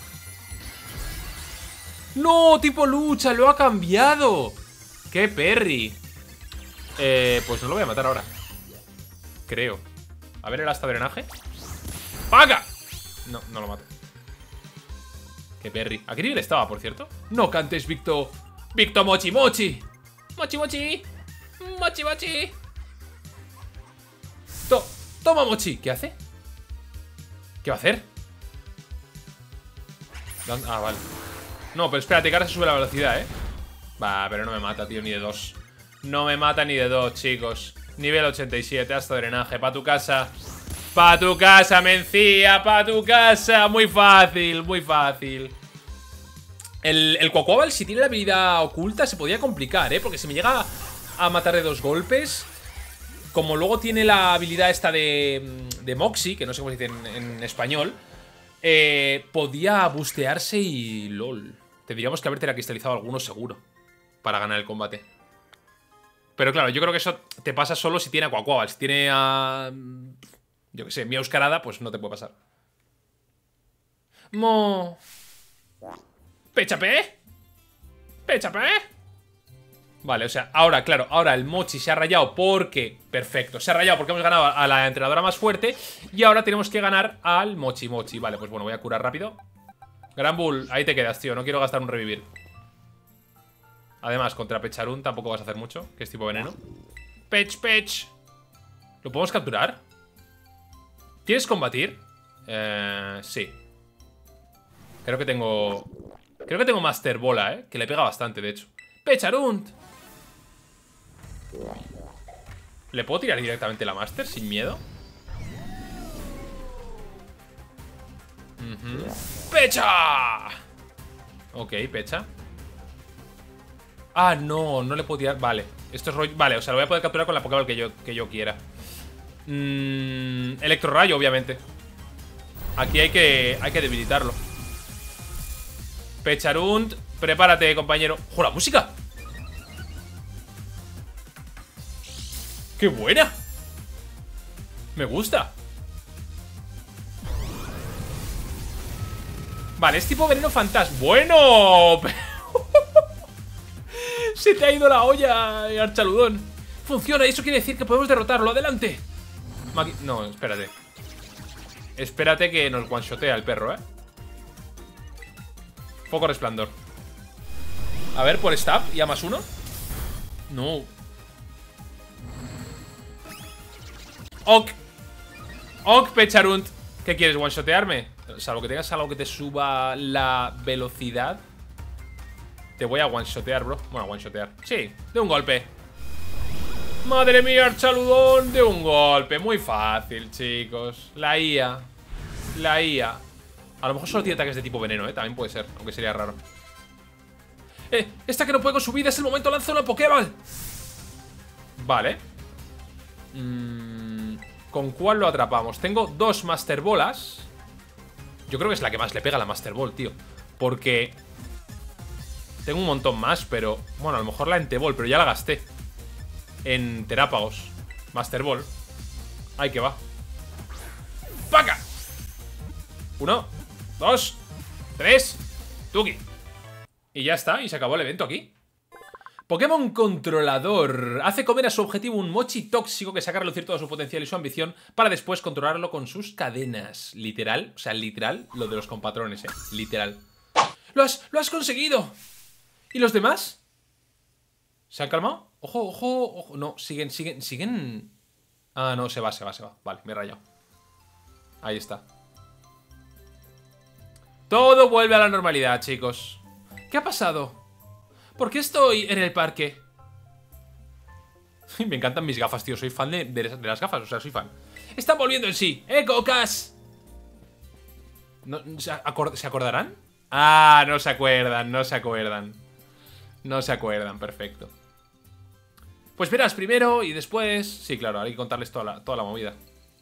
¡No! ¡Tipo lucha! ¡Lo ha cambiado! ¡Qué perry! Eh, pues no lo voy a matar ahora. Creo. A ver el hasta drenaje. ¡Paga! No, no lo mato. ¡Qué perry! ¿A qué nivel estaba, por cierto? No cantes, Victo. ¡Victo Mochi Mochi! ¡Mochi Mochi! ¡Mochi Mochi! To ¡Toma, Mochi! ¿Qué hace? ¿Qué va a hacer? Ah, vale. No, pero espérate, que ahora se sube la velocidad, ¿eh? Va, pero no me mata, tío, ni de dos. No me mata ni de dos, chicos. Nivel ochenta y siete, hasta drenaje. Pa' tu casa. Pa' tu casa, Mencía. Pa' tu casa. Muy fácil, muy fácil. El, el Quaquaval, si tiene la habilidad oculta, se podría complicar, ¿eh? Porque si me llega a matar de dos golpes, como luego tiene la habilidad esta de, de Moxie, que no sé cómo se dice en, en español, eh, podía bustearse y lol. Tendríamos que haberte cristalizado alguno seguro para ganar el combate. Pero claro, yo creo que eso te pasa solo si tiene a Quaquaval. Si tiene a... yo qué sé, Miauscarada, pues no te puede pasar. Mo... ¿Péchape? ¿Péchape? Vale, o sea, ahora, claro, ahora el Mochi se ha rayado porque... Perfecto, se ha rayado porque hemos ganado a la entrenadora más fuerte. Y ahora tenemos que ganar al Mochi Mochi. Vale, pues bueno, voy a curar rápido. Gran Bull, ahí te quedas, tío, no quiero gastar un revivir. Además, contra Pecharún tampoco vas a hacer mucho, que es tipo veneno. Pech, pech. ¿Lo podemos capturar? ¿Quieres combatir? Eh, sí. Creo que tengo... Creo que tengo Master Bola, ¿eh? Que le pega bastante, de hecho. ¡Pecharunt! ¿Le puedo tirar directamente la Master sin miedo? Uh-huh. ¡Pecha! Ok, pecha. Ah, no, no le puedo tirar. Vale, esto es rollo... Vale, o sea, lo voy a poder capturar con la Pokéball que yo, que yo quiera. mm, Electrorrayo, obviamente. Aquí hay que, hay que debilitarlo. Pecharunt, prepárate, compañero. ¡Jo, la música! ¡Qué buena! Me gusta. Vale, es tipo veneno fantasma. ¡Bueno! Se te ha ido la olla, Archaludón. Funciona, y eso quiere decir que podemos derrotarlo. ¡Adelante! Maqui no, espérate. Espérate que nos one-shotea el perro, ¿eh? Poco resplandor. A ver, por stab, y a más uno. No. Ok. Ok, Pecharunt. ¿Qué quieres, one-shotearme? Salvo que tengas algo que te suba la velocidad. Te voy a one-shotear, bro. Bueno, one-shotear. Sí, de un golpe. Madre mía, Archaludón. De un golpe. Muy fácil, chicos. La I A. La I A. A lo mejor solo tiene ataques de tipo veneno, ¿eh? También puede ser, aunque sería raro. Eh, esta que no puede con su vida. Es el momento, lanza una Pokéball. Vale. mm, ¿Con cuál lo atrapamos? Tengo dos Master Bolas. Yo creo que es la que más le pega a la Master Ball, tío. Porque tengo un montón más, pero... Bueno, a lo mejor la Entebol, pero ya la gasté en Terápagos. Master Ball. Ahí que va. ¡Paca! Uno, dos, tres. Tuki. Y ya está, y se acabó el evento aquí. Pokémon Controlador. Hace comer a su objetivo un mochi tóxico que saca a relucir todo su potencial y su ambición para después controlarlo con sus cadenas. Literal, o sea, literal, lo de los compatrones, eh. Literal. ¡Lo has, lo has conseguido! ¿Y los demás? ¿Se han calmado? Ojo, ojo, ojo. No, siguen, siguen, siguen. Ah, no, se va, se va, se va. Vale, me he rayado. Ahí está. Todo vuelve a la normalidad, chicos. ¿Qué ha pasado? ¿Por qué estoy en el parque? Me encantan mis gafas, tío. Soy fan de, de, de las gafas, o sea, soy fan. Están volviendo en sí. ¡Eh, cocas! ¿No, ¿se, acord ¿Se acordarán? Ah, no se acuerdan, no se acuerdan. No se acuerdan, perfecto. Pues verás primero y después... Sí, claro, hay que contarles toda la, toda la movida.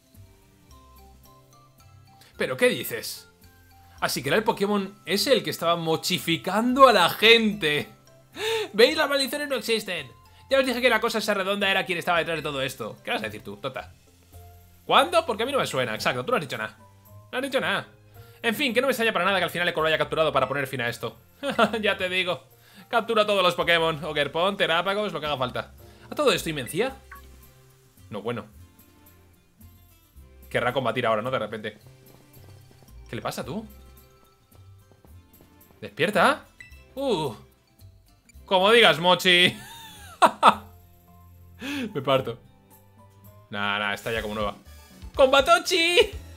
¿Pero qué dices? Así que era el Pokémon ese el que estaba mochificando a la gente. ¿Veis? Las maldiciones no existen. Ya os dije que la cosa esa redonda era quien estaba detrás de todo esto. ¿Qué vas a decir tú, Tota? ¿Cuándo? Porque a mí no me suena. Exacto, tú no has dicho nada. No has dicho nada. En fin, que no me extraña para nada que al final Echo lo haya capturado para poner fin a esto. Ya te digo. Captura todos los Pokémon. Ogerpon, Terápagos, lo que haga falta. ¿A todo esto Inmencia? No, bueno. Querrá combatir ahora, ¿no? De repente. ¿Qué le pasa, tú? ¿Despierta? Uh. Como digas, Mochi. Me parto. Nah, nah, está ya como nueva. ¡Combatochi!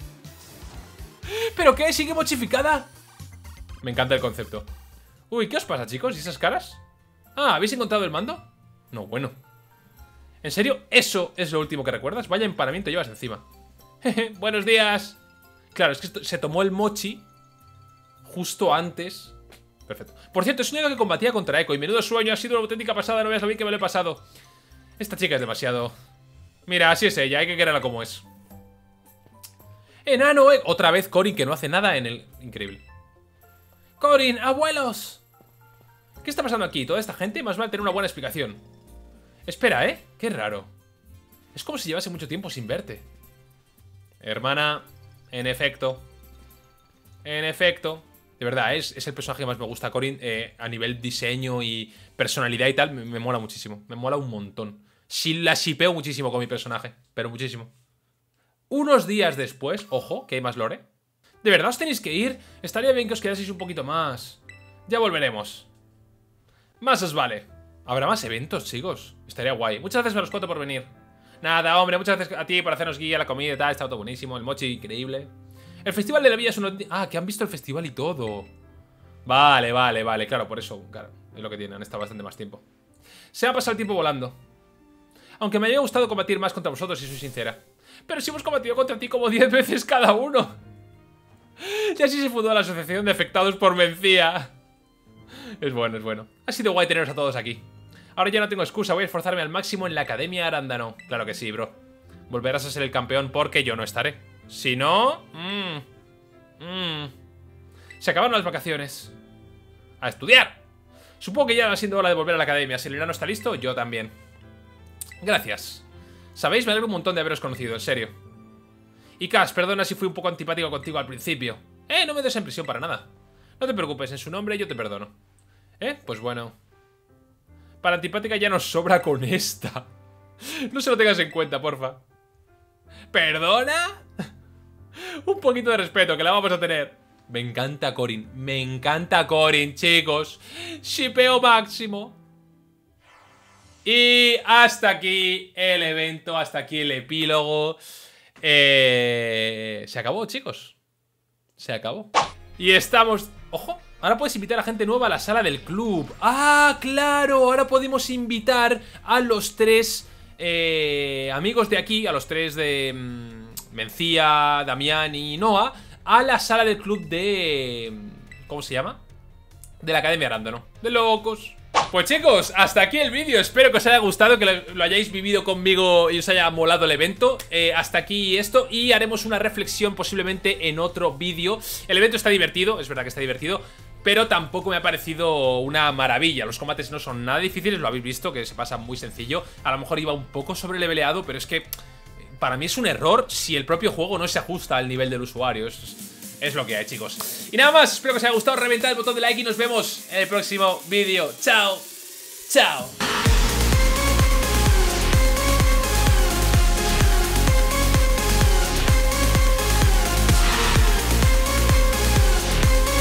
¿Pero qué? ¿Sigue mochificada? Me encanta el concepto. Uy, ¿qué os pasa, chicos? ¿Y esas caras? Ah, ¿habéis encontrado el mando? No, bueno. ¿En serio? ¿Eso es lo último que recuerdas? Vaya empanamiento llevas encima. Jeje, buenos días. Claro, es que se tomó el mochi justo antes. Perfecto. Por cierto, es un único que combatía contra Echo. Y menudo sueño, ha sido una auténtica pasada. No veas lo bien que me lo he pasado. Esta chica es demasiado... Mira, así es ella, hay que quererla como es. Enano, eh. Otra vez Corin, que no hace nada en el... Increíble. Corin, abuelos. ¿Qué está pasando aquí? Toda esta gente más vale tener una buena explicación. Espera, ¿eh? Qué raro. Es como si llevase mucho tiempo sin verte. Hermana, en efecto. En efecto. De verdad, es, es el personaje que más me gusta, Corin. eh, A nivel diseño y personalidad y tal, me, me mola muchísimo. Me mola un montón. Sí, la shipeo muchísimo con mi personaje. Pero muchísimo. Unos días después, ojo, que hay más lore. ¿De verdad os tenéis que ir? Estaría bien que os quedaseis un poquito más. Ya volveremos. Más os vale. ¿Habrá más eventos, chicos? Estaría guay. Muchas gracias, Meroscoto, por venir. Nada, hombre, muchas gracias a ti por hacernos guía, la comida y tal. Está todo buenísimo, el mochi increíble. El festival de la villa es uno... Ah, que han visto el festival y todo. Vale, vale, vale, claro, por eso, claro. Es lo que tienen, han estado bastante más tiempo. Se ha pasado el tiempo volando. Aunque me había gustado combatir más contra vosotros, si soy sincera. Pero si hemos combatido contra ti como diez veces cada uno. Y así se fundó la asociación de afectados por Mencía. Es bueno, es bueno. Ha sido guay teneros a todos aquí. Ahora ya no tengo excusa, voy a esforzarme al máximo en la Academia Arándano. Claro que sí, bro. Volverás a ser el campeón porque yo no estaré. Si no... Mmm, mmm. Se acabaron las vacaciones. ¡A estudiar! Supongo que ya va siendo hora de volver a la academia. Si el verano está listo, yo también. Gracias. Sabéis, me alegro un montón de haberos conocido, en serio. Y Cash, perdona si fui un poco antipático contigo al principio. Eh, no me des esa impresión para nada. No te preocupes, en su nombre yo te perdono. Eh, pues bueno. Para antipática ya nos sobra con esta. No se lo tengas en cuenta, porfa. ¿Perdona? Un poquito de respeto, que la vamos a tener. Me encanta Corin, me encanta Corin, chicos. Shipeo máximo. Y hasta aquí el evento, hasta aquí el epílogo. Eh... Se acabó, chicos. Se acabó. Y estamos... ¡Ojo! Ahora puedes invitar a gente nueva a la sala del club. ¡Ah, claro! Ahora podemos invitar a los tres eh, amigos de aquí, a los tres de mmm, Mencía, Damián y Noah, a la sala del club de... ¿Cómo se llama? De la Academia Arándano. De locos. Pues chicos, hasta aquí el vídeo. Espero que os haya gustado, que lo hayáis vivido conmigo y os haya molado el evento. eh, Hasta aquí esto. Y haremos una reflexión posiblemente en otro vídeo. El evento está divertido, es verdad que está divertido, pero tampoco me ha parecido una maravilla. Los combates no son nada difíciles, lo habéis visto, que se pasa muy sencillo. A lo mejor iba un poco sobreleveleado, pero es que para mí es un error si el propio juego no se ajusta al nivel del usuario. Es... Es lo que hay, chicos. Y nada más, espero que os haya gustado. Reventad el botón de like y nos vemos en el próximo vídeo. Chao. Chao.